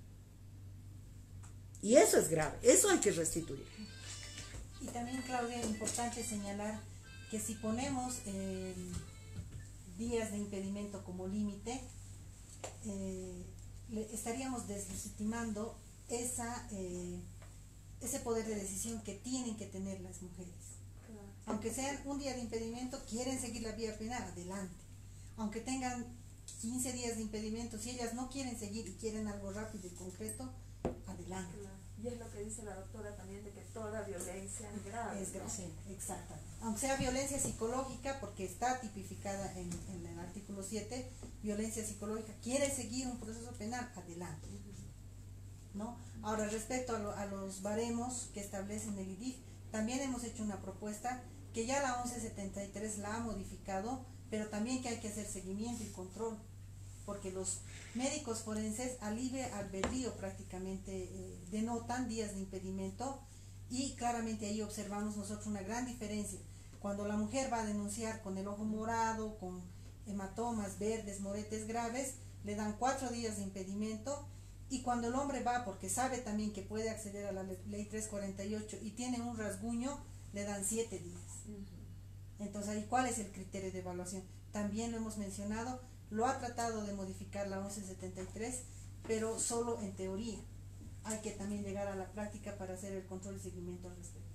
Speaker 2: Y eso es grave, eso hay que restituir.
Speaker 3: Y también, Claudia, es importante señalar que si ponemos eh, días de impedimento como límite, eh, estaríamos deslegitimando esa, eh, ese poder de decisión que tienen que tener las mujeres.
Speaker 1: Claro.
Speaker 3: Aunque sean un día de impedimento, quieren seguir la vía penal, adelante. Aunque tengan quince días de impedimento, si ellas no quieren seguir y quieren algo rápido y concreto, adelante.
Speaker 1: Claro. Y es lo que dice la doctora también, de que toda violencia es grave.
Speaker 3: Es grave,
Speaker 1: ¿no?
Speaker 3: sí, exactamente. Aunque sea violencia psicológica, porque está tipificada en, en el artículo siete, violencia psicológica, quiere seguir un proceso penal, adelante. ¿No? Ahora, respecto a, lo, a los baremos que establecen el I D I F, también hemos hecho una propuesta que ya la once setenta y tres la ha modificado, pero también que hay que hacer seguimiento y control, porque los médicos forenses a libre albedrío prácticamente eh, denotan días de impedimento, y claramente ahí observamos nosotros una gran diferencia. Cuando la mujer va a denunciar con el ojo morado, con hematomas verdes, moretes graves, le dan cuatro días de impedimento, y cuando el hombre va porque sabe también que puede acceder a la ley trescientos cuarenta y ocho y tiene un rasguño, le dan siete días. Uh-huh. Entonces ahí, ¿cuál es el criterio de evaluación? También lo hemos mencionado, lo ha tratado de modificar la once setenta y tres, pero solo en teoría. Hay que también llegar a la práctica para hacer el control y seguimiento al respecto.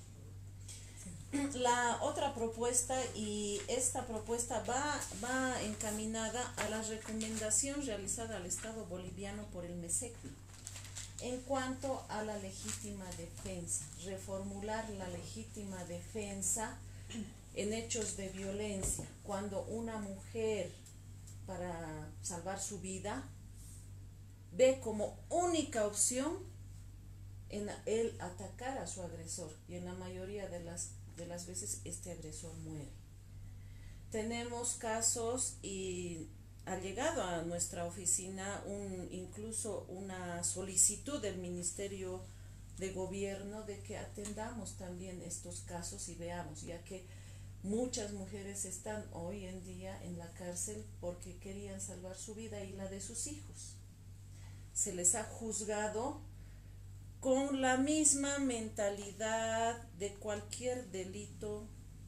Speaker 4: La otra propuesta, y esta propuesta va, va encaminada a la recomendación realizada al Estado boliviano por el MESECBI en cuanto a la legítima defensa, reformular la legítima defensa en hechos de violencia, cuando una mujer, para salvar su vida, ve como única opción en él atacar a su agresor, y en la mayoría de las, de las veces este agresor muere. Tenemos casos y ha llegado a nuestra oficina un, incluso una solicitud del Ministerio de Gobierno de que atendamos también estos casos y veamos, ya que muchas mujeres están hoy en día en la cárcel porque querían salvar su vida y la de sus hijos. Se les ha juzgado con la misma mentalidad de cualquier delito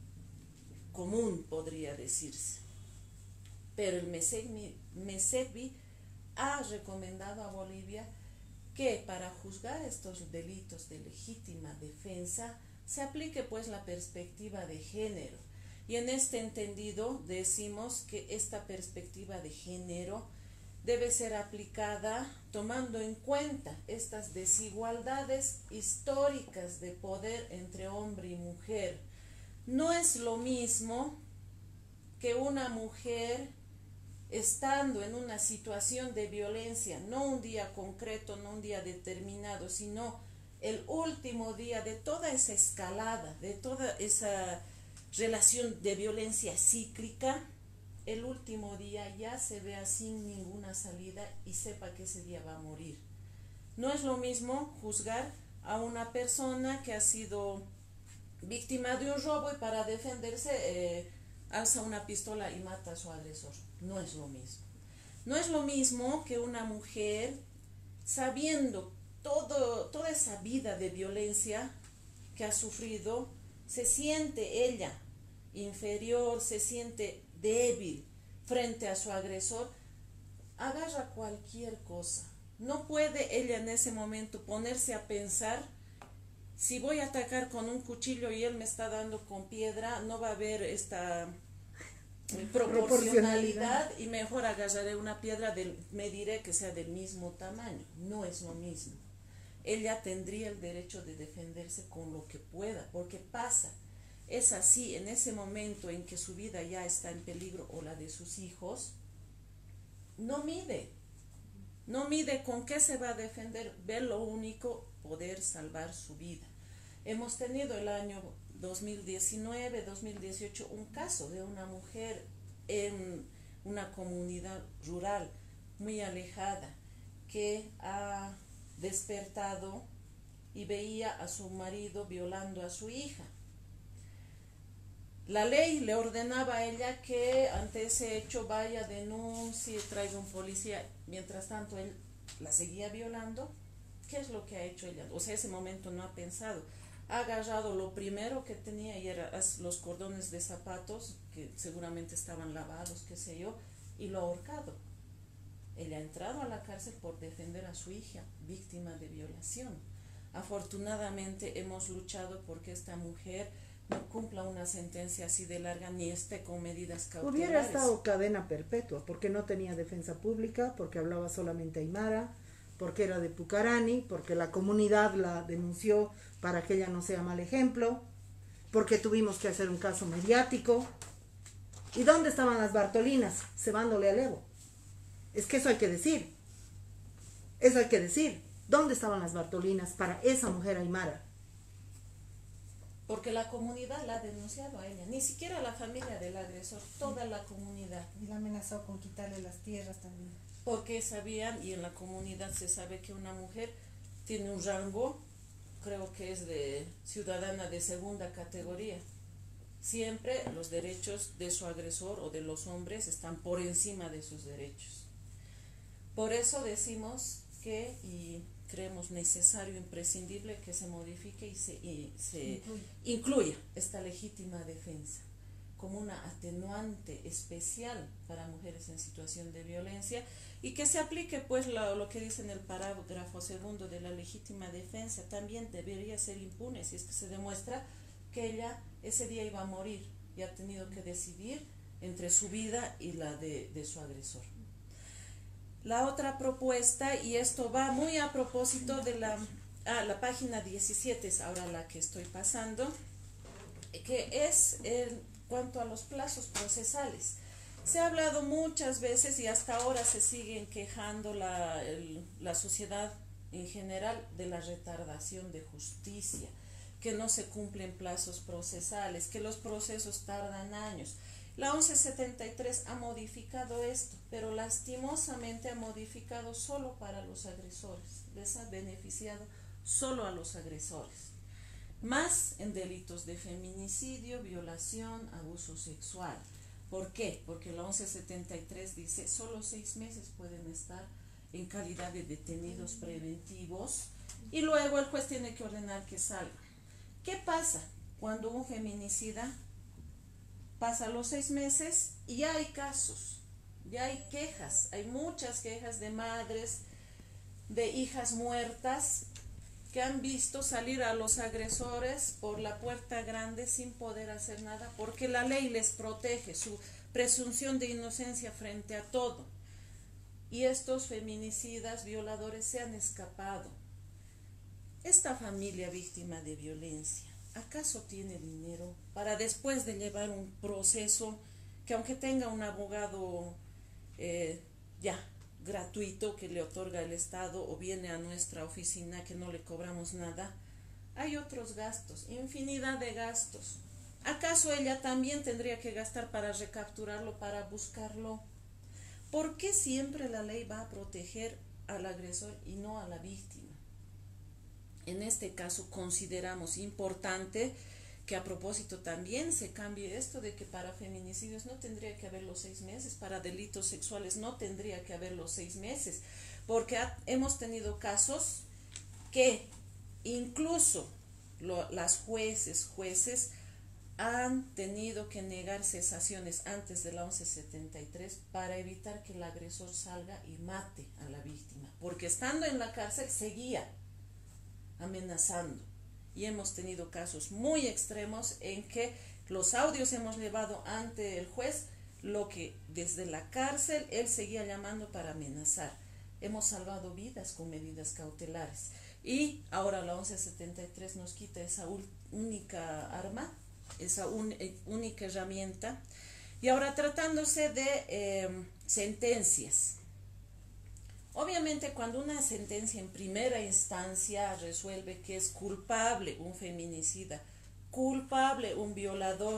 Speaker 4: común, podría decirse. Pero el MESEVI ha recomendado a Bolivia que para juzgar estos delitos de legítima defensa se aplique pues la perspectiva de género. Y en este entendido decimos que esta perspectiva de género debe ser aplicada tomando en cuenta estas desigualdades históricas de poder entre hombre y mujer. No es lo mismo que una mujer estando en una situación de violencia, no un día concreto, no un día determinado, sino el último día de toda esa escalada, de toda esa relación de violencia cíclica, el último día ya se vea sin ninguna salida y sepa que ese día va a morir. No es lo mismo juzgar a una persona que ha sido víctima de un robo y para defenderse eh, alza una pistola y mata a su agresor. No es lo mismo. No es lo mismo que una mujer, sabiendo todo, toda esa vida de violencia que ha sufrido, se siente ella inferior, se siente débil frente a su agresor, agarra cualquier cosa. No puede ella en ese momento ponerse a pensar, si voy a atacar con un cuchillo y él me está dando con piedra, no va a haber esta proporcionalidad y mejor agarraré una piedra, del, me diré que sea del mismo tamaño. No es lo mismo. Ella tendría el derecho de defenderse con lo que pueda, porque pasa. Es así, en ese momento en que su vida ya está en peligro o la de sus hijos, no mide, no mide con qué se va a defender, ve lo único, poder salvar su vida. Hemos tenido el año dos mil diecinueve, dos mil dieciocho un caso de una mujer en una comunidad rural muy alejada que ha despertado y veía a su marido violando a su hija. La ley le ordenaba a ella que ante ese hecho vaya, denuncie, traiga un policía. Mientras tanto, él la seguía violando. ¿Qué es lo que ha hecho ella? O sea, ese momento no ha pensado. Ha agarrado lo primero que tenía y eran los cordones de zapatos, que seguramente estaban lavados, qué sé yo, y lo ha ahorcado. Ella ha entrado a la cárcel por defender a su hija, víctima de violación. Afortunadamente hemos luchado porque esta mujer no cumpla una sentencia así de larga ni esté con medidas cautelares.
Speaker 2: Hubiera estado cadena perpetua, porque no tenía defensa pública, porque hablaba solamente aymara, porque era de Pucarani, porque la comunidad la denunció para que ella no sea mal ejemplo, porque tuvimos que hacer un caso mediático. ¿Y dónde estaban las Bartolinas? Cebándole al Evo. Es que eso hay que decir. Eso hay que decir. ¿Dónde estaban las Bartolinas para esa mujer aymara?
Speaker 4: Porque la comunidad la ha denunciado a ella, ni siquiera la familia del agresor, toda la comunidad.
Speaker 3: Y la amenazó con quitarle las tierras también.
Speaker 4: Porque sabían, y en la comunidad se sabe que una mujer tiene un rango, creo que es de ciudadana de segunda categoría. Siempre los derechos de su agresor o de los hombres están por encima de sus derechos. Por eso decimos que, y creemos necesario, imprescindible, que se modifique y se, y se incluya. incluya esta legítima defensa como una atenuante especial para mujeres en situación de violencia y que se aplique pues lo, lo que dice en el parágrafo segundo de la legítima defensa. También debería ser impune si es que se demuestra que ella ese día iba a morir y ha tenido que decidir entre su vida y la de, de su agresor. La otra propuesta, y esto va muy a propósito de la, ah, la página diecisiete, es ahora la que estoy pasando, que es en cuanto a los plazos procesales. Se ha hablado muchas veces y hasta ahora se siguen quejando la, el, la sociedad en general de la retardación de justicia, que no se cumplen plazos procesales, que los procesos tardan años. La once setenta y tres ha modificado esto, pero lastimosamente ha modificado solo para los agresores, les ha beneficiado solo a los agresores, más en delitos de feminicidio, violación, abuso sexual. ¿Por qué? Porque la once setenta y tres dice solo seis meses pueden estar en calidad de detenidos preventivos y luego el juez tiene que ordenar que salgan. ¿Qué pasa cuando un feminicida pasa los seis meses y ya hay casos, ya hay quejas, hay muchas quejas de madres, de hijas muertas que han visto salir a los agresores por la puerta grande sin poder hacer nada porque la ley les protege, su presunción de inocencia frente a todo? Y estos feminicidas, violadores se han escapado. Esta familia víctima de violencia, ¿acaso tiene dinero para después de llevar un proceso que aunque tenga un abogado eh, ya gratuito que le otorga el Estado o viene a nuestra oficina que no le cobramos nada, hay otros gastos, infinidad de gastos? ¿Acaso ella también tendría que gastar para recapturarlo, para buscarlo? ¿Por qué siempre la ley va a proteger al agresor y no a la víctima? En este caso consideramos importante que a propósito también se cambie esto de que para feminicidios no tendría que haber los seis meses, para delitos sexuales no tendría que haber los seis meses, porque ha, hemos tenido casos que incluso lo, las jueces, jueces han tenido que negar cesaciones antes de la once setenta y tres para evitar que el agresor salga y mate a la víctima, porque estando en la cárcel seguía amenazando. Y hemos tenido casos muy extremos en que los audios hemos llevado ante el juez, lo que desde la cárcel él seguía llamando para amenazar. Hemos salvado vidas con medidas cautelares. Y ahora la once setenta y tres nos quita esa única arma, esa un, única herramienta. Y ahora tratándose de eh, sentencias. Obviamente cuando una sentencia en primera instancia resuelve que es culpable un feminicida, culpable un violador,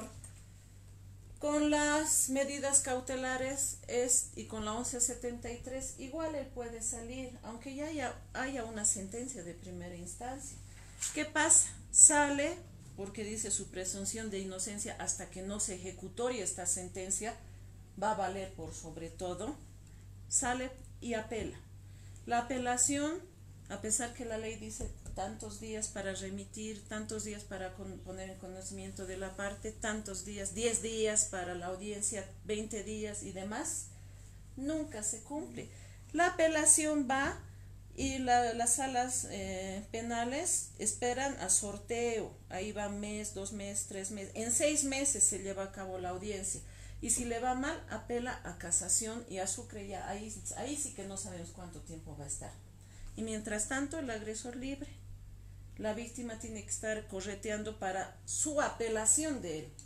Speaker 4: con las medidas cautelares es, y con la once setenta y tres igual él puede salir, aunque ya haya, haya una sentencia de primera instancia. ¿Qué pasa? Sale porque dice su presunción de inocencia hasta que no se ejecutorie esta sentencia, va a valer por sobre todo, sale y apela. La apelación, a pesar que la ley dice tantos días para remitir, tantos días para con, poner en conocimiento de la parte, tantos días, diez días para la audiencia, veinte días y demás, nunca se cumple. La apelación va y la, las salas eh, penales esperan a sorteo, ahí va mes, dos meses, tres meses, en seis meses se lleva a cabo la audiencia. Y si le va mal, apela a casación y a Sucre, ya ahí, ahí sí que no sabemos cuánto tiempo va a estar. Y mientras tanto, el agresor libre. La víctima tiene que estar correteando para su apelación de él.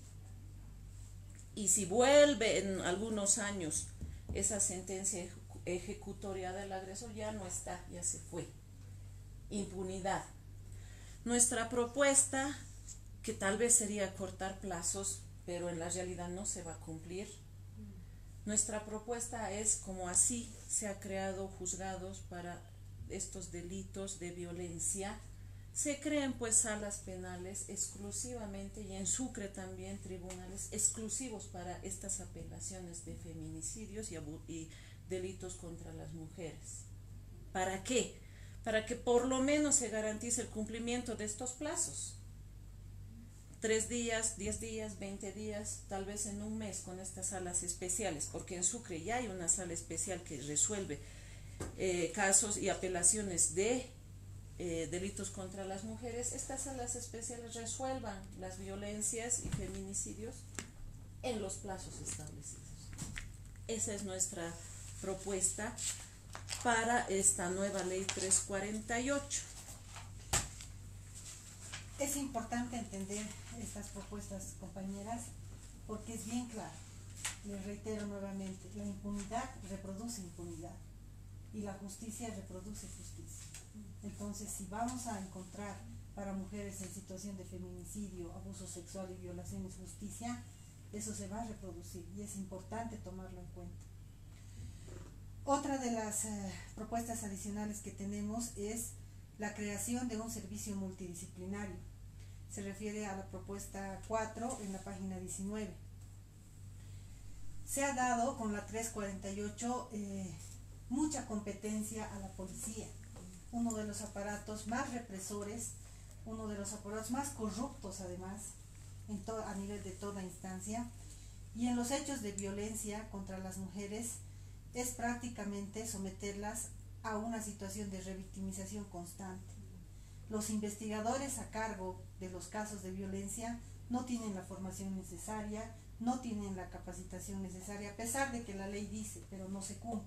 Speaker 4: Y si vuelve en algunos años esa sentencia ejecutoria del agresor, ya no está, ya se fue. Impunidad. Nuestra propuesta, que tal vez sería cortar plazos, pero en la realidad no se va a cumplir. Nuestra propuesta es, como así se ha creado juzgados para estos delitos de violencia, se creen pues salas penales exclusivamente, y en Sucre también tribunales exclusivos para estas apelaciones de feminicidios y, y delitos contra las mujeres. ¿Para qué? Para que por lo menos se garantice el cumplimiento de estos plazos. Tres días, diez días, veinte días, tal vez en un mes con estas salas especiales, porque en Sucre ya hay una sala especial que resuelve eh, casos y apelaciones de eh, delitos contra las mujeres. Estas salas especiales resuelvan las violencias y feminicidios en los plazos establecidos. Esa es nuestra propuesta para esta nueva ley trescientos cuarenta y ocho.
Speaker 3: Es importante entender estas propuestas, compañeras, porque es bien claro. Les reitero nuevamente, la impunidad reproduce impunidad y la justicia reproduce justicia. Entonces, si vamos a encontrar para mujeres en situación de feminicidio, abuso sexual y violaciones justicia, eso se va a reproducir y es importante tomarlo en cuenta. Otra de las eh, propuestas adicionales que tenemos es la creación de un servicio multidisciplinario. Se refiere a la propuesta cuatro en la página diecinueve. Se ha dado con la trescientos cuarenta y ocho eh, mucha competencia a la policía, uno de los aparatos más represores, uno de los aparatos más corruptos además, en to- a nivel de toda instancia, y en los hechos de violencia contra las mujeres es prácticamente someterlas a una situación de revictimización constante. Los investigadores a cargo de los casos de violencia no tienen la formación necesaria, no tienen la capacitación necesaria, a pesar de que la ley dice, pero no se cumple.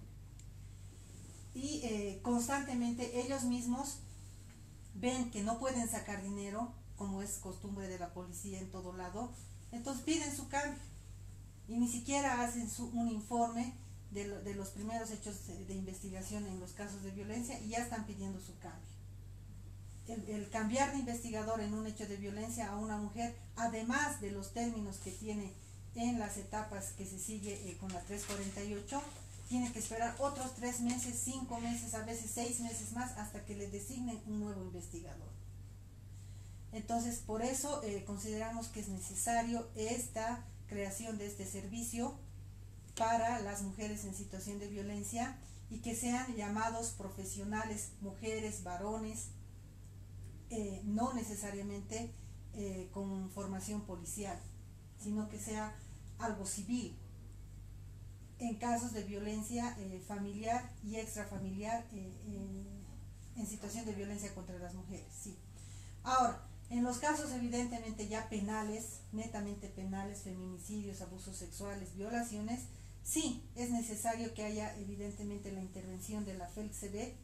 Speaker 3: Y eh, constantemente ellos mismos ven que no pueden sacar dinero, como es costumbre de la policía en todo lado, entonces piden su cambio y ni siquiera hacen su, un informe de, lo, de los primeros hechos de, de investigación en los casos de violencia y ya están pidiendo su cambio. El, el cambiar de investigador en un hecho de violencia a una mujer, además de los términos que tiene en las etapas que se sigue eh, con la trescientos cuarenta y ocho, tiene que esperar otros tres meses, cinco meses, a veces seis meses más hasta que le designen un nuevo investigador. Entonces, por eso eh, consideramos que es necesario esta creación de este servicio para las mujeres en situación de violencia y que sean llamados profesionales, mujeres, varones, eh, no necesariamente eh, con formación policial, sino que sea algo civil. En casos de violencia eh, familiar y extrafamiliar, eh, eh, en situación de violencia contra las mujeres, sí. Ahora, en los casos evidentemente ya penales, netamente penales, feminicidios, abusos sexuales, violaciones, sí, es necesario que haya evidentemente la intervención de la F E L C B,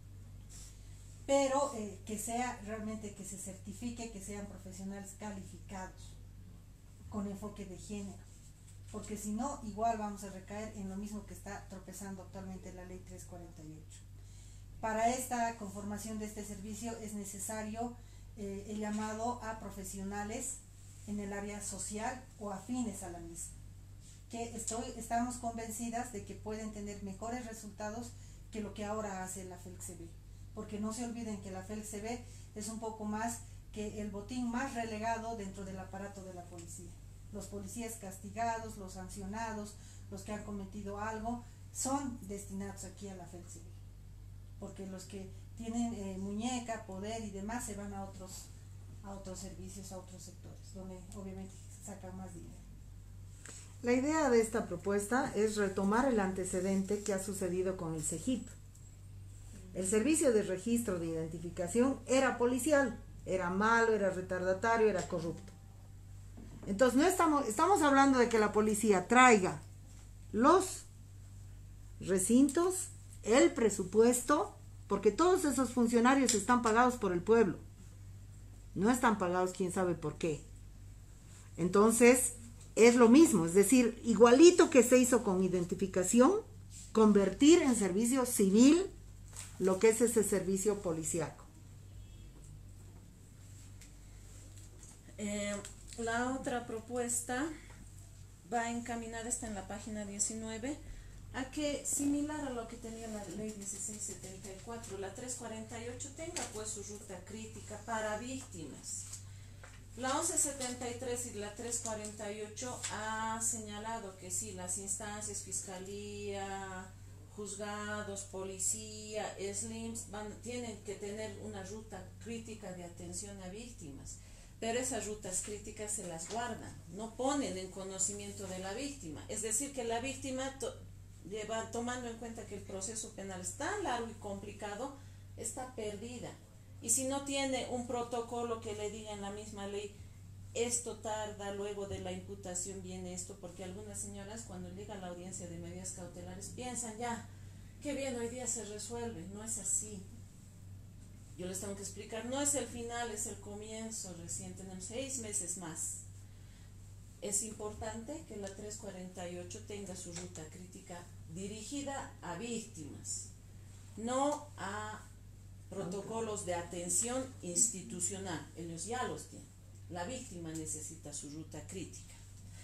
Speaker 3: pero eh, que sea realmente, que se certifique, que sean profesionales calificados, con enfoque de género. Porque si no, igual vamos a recaer en lo mismo que está tropezando actualmente la ley trescientos cuarenta y ocho. Para esta conformación de este servicio es necesario eh, el llamado a profesionales en el área social o afines a la misma, que estoy, estamos convencidas de que pueden tener mejores resultados que lo que ahora hace la F E L C B. Porque no se olviden que la F E L C B es un poco más que el botín más relegado dentro del aparato de la policía. Los policías castigados, los sancionados, los que han cometido algo, son destinados aquí a la F E L C B. Porque los que tienen eh, muñeca, poder y demás se van a otros, a otros servicios, a otros sectores, donde obviamente sacan más dinero.
Speaker 2: La idea de esta propuesta es retomar el antecedente que ha sucedido con el CEGIP. El servicio de registro de identificación era policial, era malo, era retardatario, era corrupto. Entonces no estamos, estamos hablando de que la policía traiga los recintos, el presupuesto, porque todos esos funcionarios están pagados por el pueblo. No están pagados quién sabe por qué. Entonces es lo mismo, es decir, igualito que se hizo con identificación, convertir en servicio civil lo que es ese servicio policíaco.
Speaker 4: Eh, la otra propuesta va encaminada, está en la página diecinueve, a que similar a lo que tenía la ley dieciséis setenta y cuatro, la trescientos cuarenta y ocho tenga pues su ruta crítica para víctimas. La once setenta y tres y la trescientos cuarenta y ocho ha señalado que sí, las instancias, fiscalía, juzgados, policía, S L I M S, van, tienen que tener una ruta crítica de atención a víctimas, pero esas rutas críticas se las guardan, no ponen en conocimiento de la víctima. Es decir, que la víctima, to, lleva, tomando en cuenta que el proceso penal es tan largo y complicado, está perdida. Y si no tiene un protocolo que le diga en la misma ley, esto tarda, luego de la imputación viene esto, porque algunas señoras cuando llega a la audiencia de medidas cautelares piensan ya, qué bien, hoy día se resuelve. No es así. Yo les tengo que explicar, no es el final, es el comienzo, recién tenemos seis meses más. Es importante que la trescientos cuarenta y ocho tenga su ruta crítica dirigida a víctimas, no a protagonistas. protocolos de atención institucional. Ellos ya los tienen. La víctima necesita su ruta crítica.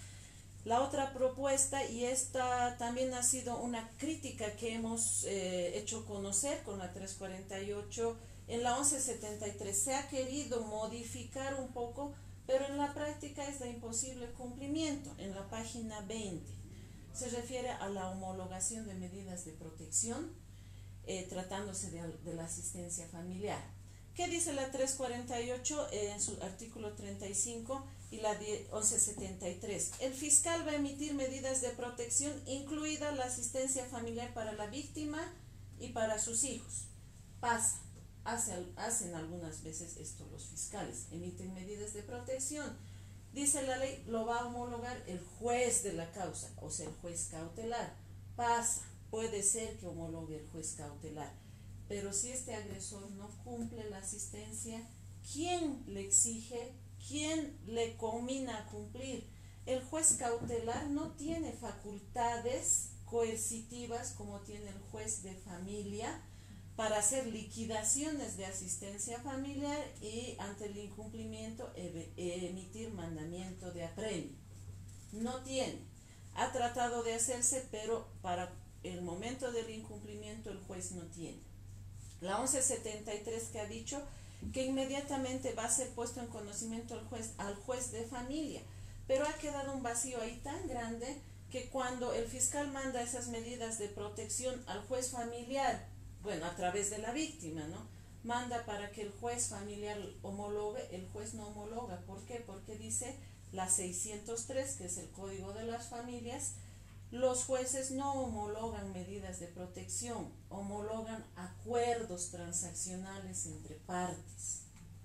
Speaker 4: La otra propuesta, y esta también ha sido una crítica que hemos eh, hecho conocer con la trescientos cuarenta y ocho, en la once setenta y tres se ha querido modificar un poco, pero en la práctica es de imposible cumplimiento. En la página veinte se refiere a la homologación de medidas de protección, eh, tratándose de, de la asistencia familiar. ¿Qué dice la trescientos cuarenta y ocho eh, en su artículo treinta y cinco y la once setenta y tres? El fiscal va a emitir medidas de protección, incluida la asistencia familiar para la víctima y para sus hijos. Pasa, hace, hacen algunas veces esto los fiscales, emiten medidas de protección. Dice la ley, lo va a homologar el juez de la causa, o sea, el juez cautelar. Pasa, puede ser que homologue el juez cautelar. Pero si este agresor no cumple la asistencia, ¿quién le exige? ¿Quién le conmina a cumplir? El juez cautelar no tiene facultades coercitivas como tiene el juez de familia para hacer liquidaciones de asistencia familiar y ante el incumplimiento emitir mandamiento de apremio. No tiene. Ha tratado de hacerse, pero para el momento del incumplimiento el juez no tiene. La once setenta y tres que ha dicho que inmediatamente va a ser puesto en conocimiento al juez, al juez de familia, pero ha quedado un vacío ahí tan grande que cuando el fiscal manda esas medidas de protección al juez familiar, bueno, a través de la víctima, ¿no? Manda para que el juez familiar homologue, el juez no homologa. ¿Por qué? Porque dice la seiscientos tres, que es el Código de las Familias, los jueces no homologan medidas de protección, homologan acuerdos transaccionales entre partes.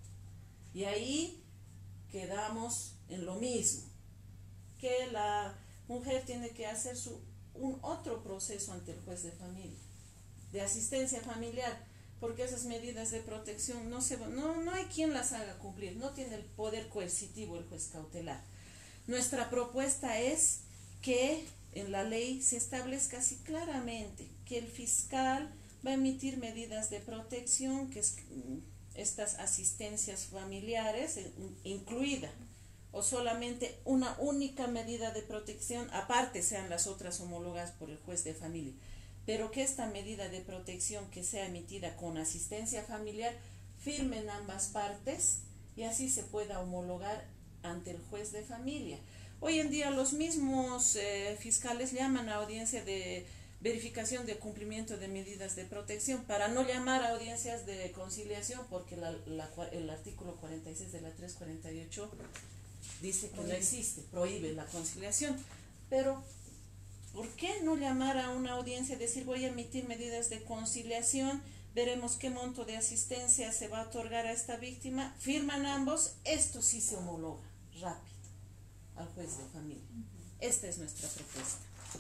Speaker 4: Y ahí quedamos en lo mismo, que la mujer tiene que hacer su, un otro proceso ante el juez de familia, de asistencia familiar, porque esas medidas de protección no, se, no, no hay quien las haga cumplir, no tiene el poder coercitivo el juez cautelar. Nuestra propuesta es que en la ley se establezca así claramente que el fiscal va a emitir medidas de protección, que es estas asistencias familiares, incluida, o solamente una única medida de protección, aparte sean las otras homologadas por el juez de familia, pero que esta medida de protección que sea emitida con asistencia familiar firmen ambas partes y así se pueda homologar ante el juez de familia. Hoy en día los mismos eh, fiscales llaman a audiencia de verificación de cumplimiento de medidas de protección para no llamar a audiencias de conciliación, porque la, la, el artículo cuarenta y seis de la trescientos cuarenta y ocho dice que no existe, prohíbe la conciliación. Pero ¿por qué no llamar a una audiencia y decir voy a emitir medidas de conciliación, veremos qué monto de asistencia se va a otorgar a esta víctima, firman ambos, esto sí se homologa rápido al juez de familia? Esta es nuestra propuesta.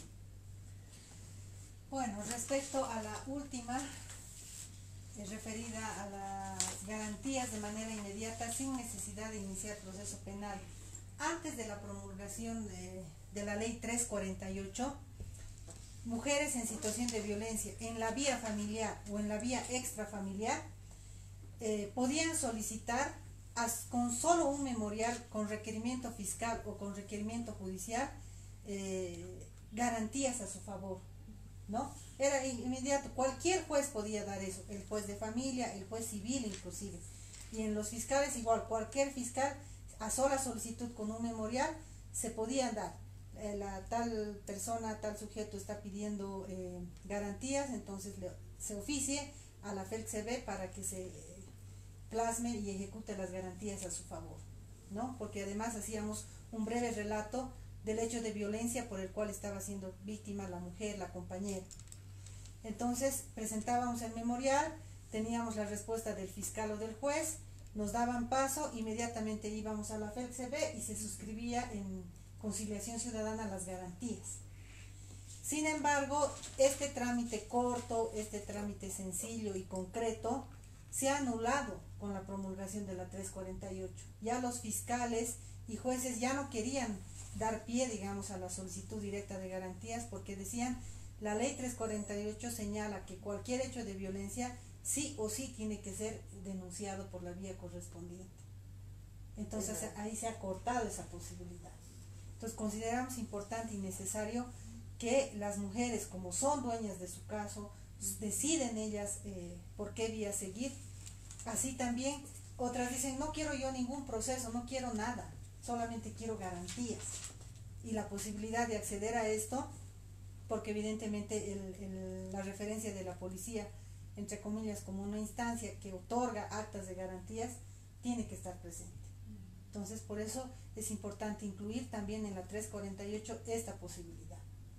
Speaker 3: Bueno, respecto a la última, eh, referida a las garantías de manera inmediata sin necesidad de iniciar proceso penal, antes de la promulgación de, de la ley trescientos cuarenta y ocho, mujeres en situación de violencia en la vía familiar o en la vía extrafamiliar eh, podían solicitar as, con solo un memorial, con requerimiento fiscal o con requerimiento judicial, eh, garantías a su favor, ¿no? Era inmediato, cualquier juez podía dar eso, el juez de familia, el juez civil inclusive, y en los fiscales igual, cualquier fiscal a sola solicitud con un memorial se podían dar. Eh, la tal persona, tal sujeto está pidiendo eh, garantías, entonces le, se oficie a la F E L C B para que se eh, plasme y ejecute las garantías a su favor, ¿no? Porque además hacíamos un breve relato del hecho de violencia por el cual estaba siendo víctima la mujer, la compañera. Entonces presentábamos el memorial, teníamos la respuesta del fiscal o del juez, nos daban paso, inmediatamente íbamos a la F E L C B y se suscribía en conciliación ciudadana las garantías. Sin embargo, este trámite corto, este trámite sencillo y concreto, se ha anulado con la promulgación de la trescientos cuarenta y ocho. Ya los fiscales y jueces ya no querían dar pie, digamos, a la solicitud directa de garantías, porque decían, la ley trescientos cuarenta y ocho señala que cualquier hecho de violencia sí o sí tiene que ser denunciado por la vía correspondiente. Entonces ahí se ha cortado esa posibilidad. Entonces consideramos importante y necesario que las mujeres, como son dueñas de su caso, deciden ellas eh, por qué vía seguir. Así también otras dicen, no quiero yo ningún proceso, no quiero nada, solamente quiero garantías y la posibilidad de acceder a esto, porque evidentemente el, el, la referencia de la policía, entre comillas, como una instancia que otorga actas de garantías, tiene que estar presente. Entonces, por eso es importante incluir también en la trescientos cuarenta y ocho esta posibilidad.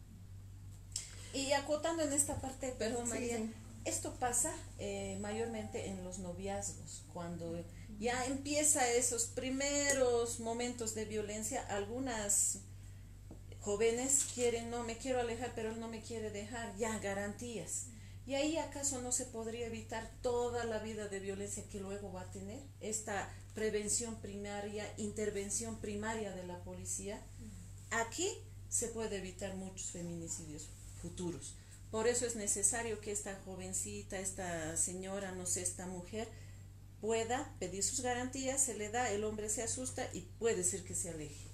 Speaker 4: Y acotando en esta parte, perdón
Speaker 3: Sí,
Speaker 4: María,
Speaker 3: sí.
Speaker 4: esto pasa eh, mayormente en los noviazgos, cuando ya empieza esos primeros momentos de violencia. Algunas jóvenes quieren, no, me quiero alejar, pero él no me quiere dejar, ya, garantías. ¿Y ahí acaso no se podría evitar toda la vida de violencia que luego va a tener? Esta prevención primaria, intervención primaria de la policía, aquí se puede evitar muchos feminicidios futuros. Por eso es necesario que esta jovencita, esta señora, no sé, esta mujer, pueda pedir sus garantías, se le da, el hombre se asusta y puede ser que se aleje.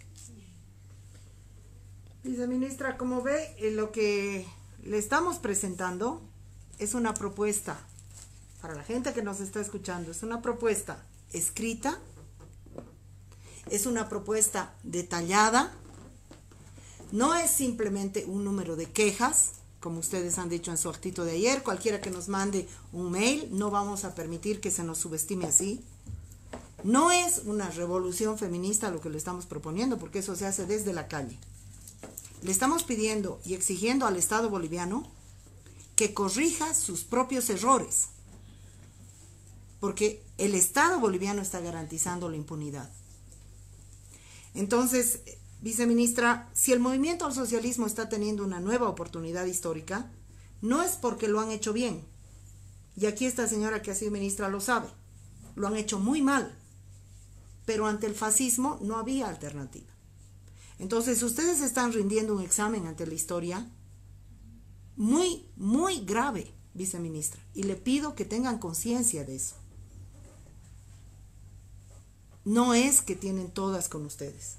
Speaker 2: Viceministra, como ve, eh, lo que le estamos presentando es una propuesta, para la gente que nos está escuchando, es una propuesta escrita, es una propuesta detallada, no es simplemente un número de quejas, como ustedes han dicho en su actito de ayer. Cualquiera que nos mande un mail, no vamos a permitir que se nos subestime así. No es una revolución feminista lo que le estamos proponiendo, porque eso se hace desde la calle. Le estamos pidiendo y exigiendo al Estado boliviano que corrija sus propios errores, porque el Estado boliviano está garantizando la impunidad. Entonces, viceministra, si el movimiento al socialismo está teniendo una nueva oportunidad histórica, no es porque lo han hecho bien, y aquí esta señora que ha sido ministra lo sabe, lo han hecho muy mal, pero ante el fascismo no había alternativa. Entonces, ustedes están rindiendo un examen ante la historia muy, muy grave, viceministra, y le pido que tengan conciencia de eso. No es que tienen todas con ustedes.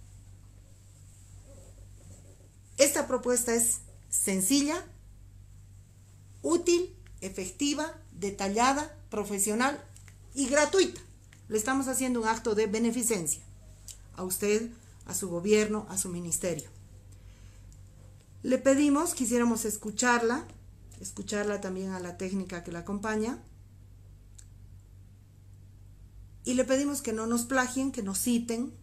Speaker 2: Esta propuesta es sencilla, útil, efectiva, detallada, profesional y gratuita. Le estamos haciendo un acto de beneficencia a usted, a su gobierno, a su ministerio. Le pedimos, quisiéramos escucharla, escucharla también a la técnica que la acompaña, y le pedimos que no nos plagien, que nos citen,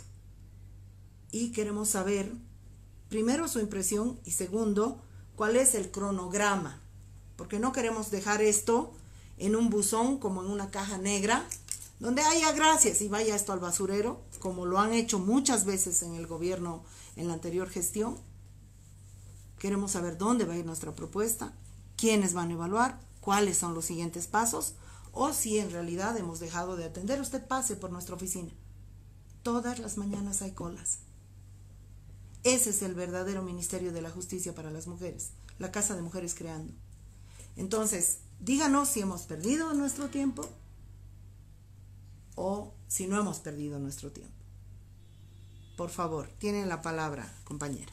Speaker 2: y queremos saber, primero, su impresión, y segundo, cuál es el cronograma, porque no queremos dejar esto en un buzón como en una caja negra, donde haya gracias y vaya esto al basurero, como lo han hecho muchas veces en el gobierno en la anterior gestión. Queremos saber dónde va a ir nuestra propuesta, quiénes van a evaluar, cuáles son los siguientes pasos, o si en realidad hemos dejado de atender. Usted pase por nuestra oficina. Todas las mañanas hay colas. Ese es el verdadero Ministerio de la Justicia para las Mujeres, la Casa de Mujeres Creando. Entonces, díganos si hemos perdido nuestro tiempo o si no hemos perdido nuestro tiempo. Por favor, tiene la palabra, compañera.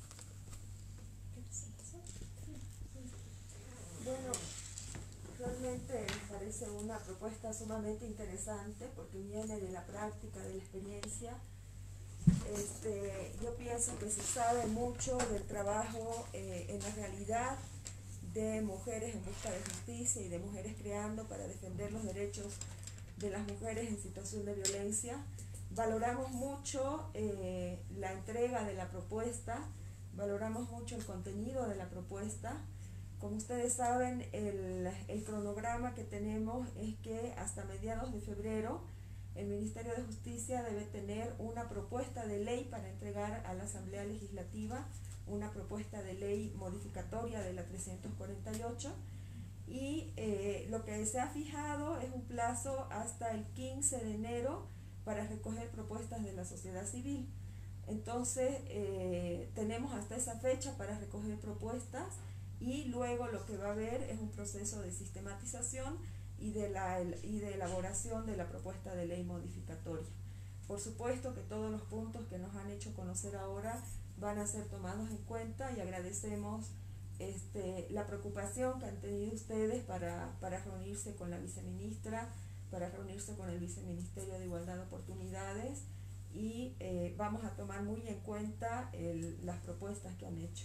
Speaker 1: Bueno, realmente me parece una propuesta sumamente interesante porque viene de la práctica, de la experiencia. Este, yo pienso que se sabe mucho del trabajo eh, en la realidad de mujeres en busca de justicia y de mujeres creando para defender los derechos de las mujeres en situación de violencia. Valoramos mucho eh, la entrega de la propuesta, valoramos mucho el contenido de la propuesta. Como ustedes saben, el, el cronograma que tenemos es que hasta mediados de febrero el Ministerio de Justicia debe tener una propuesta de ley para entregar a la Asamblea Legislativa, una propuesta de ley modificatoria de la trescientos cuarenta y ocho, y eh, lo que se ha fijado es un plazo hasta el quince de enero para recoger propuestas de la sociedad civil. Entonces, eh, tenemos hasta esa fecha para recoger propuestas y luego lo que va a haber es un proceso de sistematización y de, la, y de elaboración de la propuesta de ley modificatoria. Por supuesto que todos los puntos que nos han hecho conocer ahora van a ser tomados en cuenta y agradecemos este, la preocupación que han tenido ustedes para, para reunirse con la viceministra, para reunirse con el Viceministerio de Igualdad de Oportunidades y eh, vamos a tomar muy en cuenta el, las propuestas que han hecho.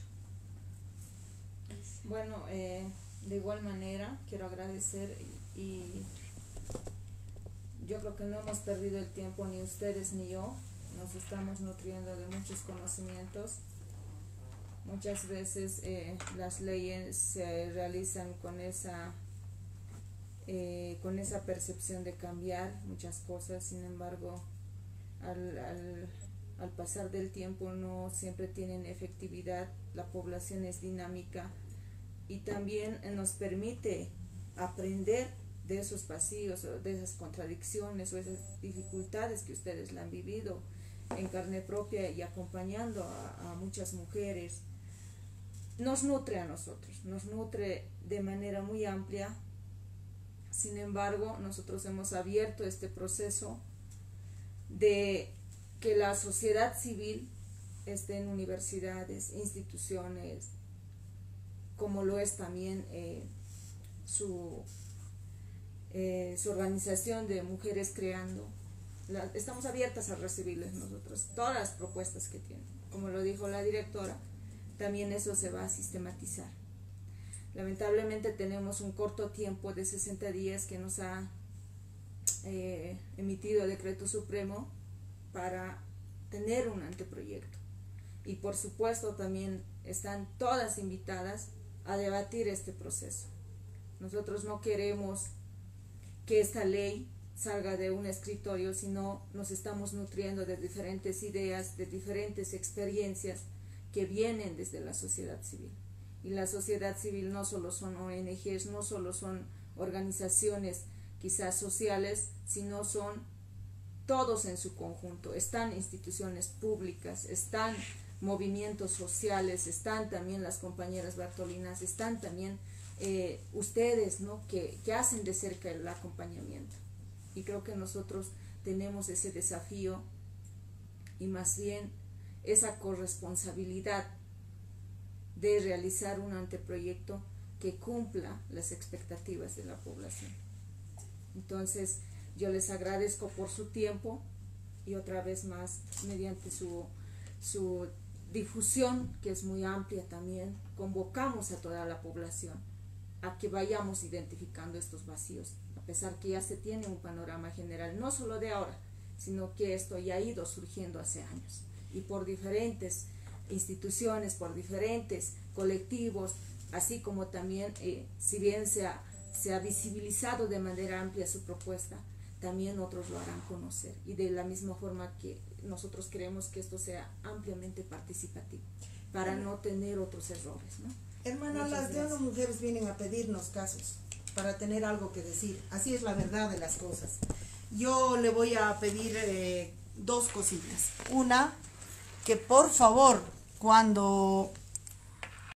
Speaker 5: Bueno, eh, de igual manera quiero agradecer y, y yo creo que no hemos perdido el tiempo ni ustedes ni yo, nos estamos nutriendo de muchos conocimientos. Muchas veces eh, las leyes se realizan con esa eh, con esa percepción de cambiar muchas cosas, sin embargo al, al, al pasar del tiempo no siempre tienen efectividad, la población es dinámica y también nos permite aprender de esos vacíos, de esas contradicciones o esas dificultades que ustedes la han vivido en carne propia y acompañando a, a muchas mujeres. Nos nutre a nosotros, nos nutre de manera muy amplia. Sin embargo, nosotros hemos abierto este proceso de que la sociedad civil esté en universidades, instituciones, como lo es también eh, su, eh, su organización de Mujeres Creando. La, estamos abiertas a recibirles nosotros todas las propuestas que tienen. Como lo dijo la directora, también eso se va a sistematizar. Lamentablemente tenemos un corto tiempo de sesenta días que nos ha eh, emitido el Decreto Supremo para tener un anteproyecto. Y por supuesto también están todas invitadas a debatir este proceso. Nosotros no queremos que esta ley salga de un escritorio, sino nos estamos nutriendo de diferentes ideas, de diferentes experiencias que vienen desde la sociedad civil. Y la sociedad civil no solo son O N Ges, no solo son organizaciones quizás sociales, sino son todos en su conjunto. Están instituciones públicas, están movimientos sociales, están también las compañeras bartolinas, están también eh, ustedes, ¿no? que, que hacen de cerca el acompañamiento. Y creo que nosotros tenemos ese desafío y más bien esa corresponsabilidad de realizar un anteproyecto que cumpla las expectativas de la población. Entonces, yo les agradezco por su tiempo y otra vez más, mediante su, su difusión, que es muy amplia también, convocamos a toda la población a que vayamos identificando estos vacíos, a pesar que ya se tiene un panorama general, no solo de ahora, sino que esto ya ha ido surgiendo hace años, y por diferentes instituciones, por diferentes colectivos, así como también, eh, si bien se ha, se ha visibilizado de manera amplia su propuesta, también otros lo harán conocer, y de la misma forma que nosotros queremos que esto sea ampliamente participativo, para no tener otros errores, ¿no?
Speaker 2: Hermana, las de ONU Mujeres vienen a pedirnos casos para tener algo que decir. Así es la verdad de las cosas. Yo le voy a pedir eh, dos cositas. Una, que por favor, cuando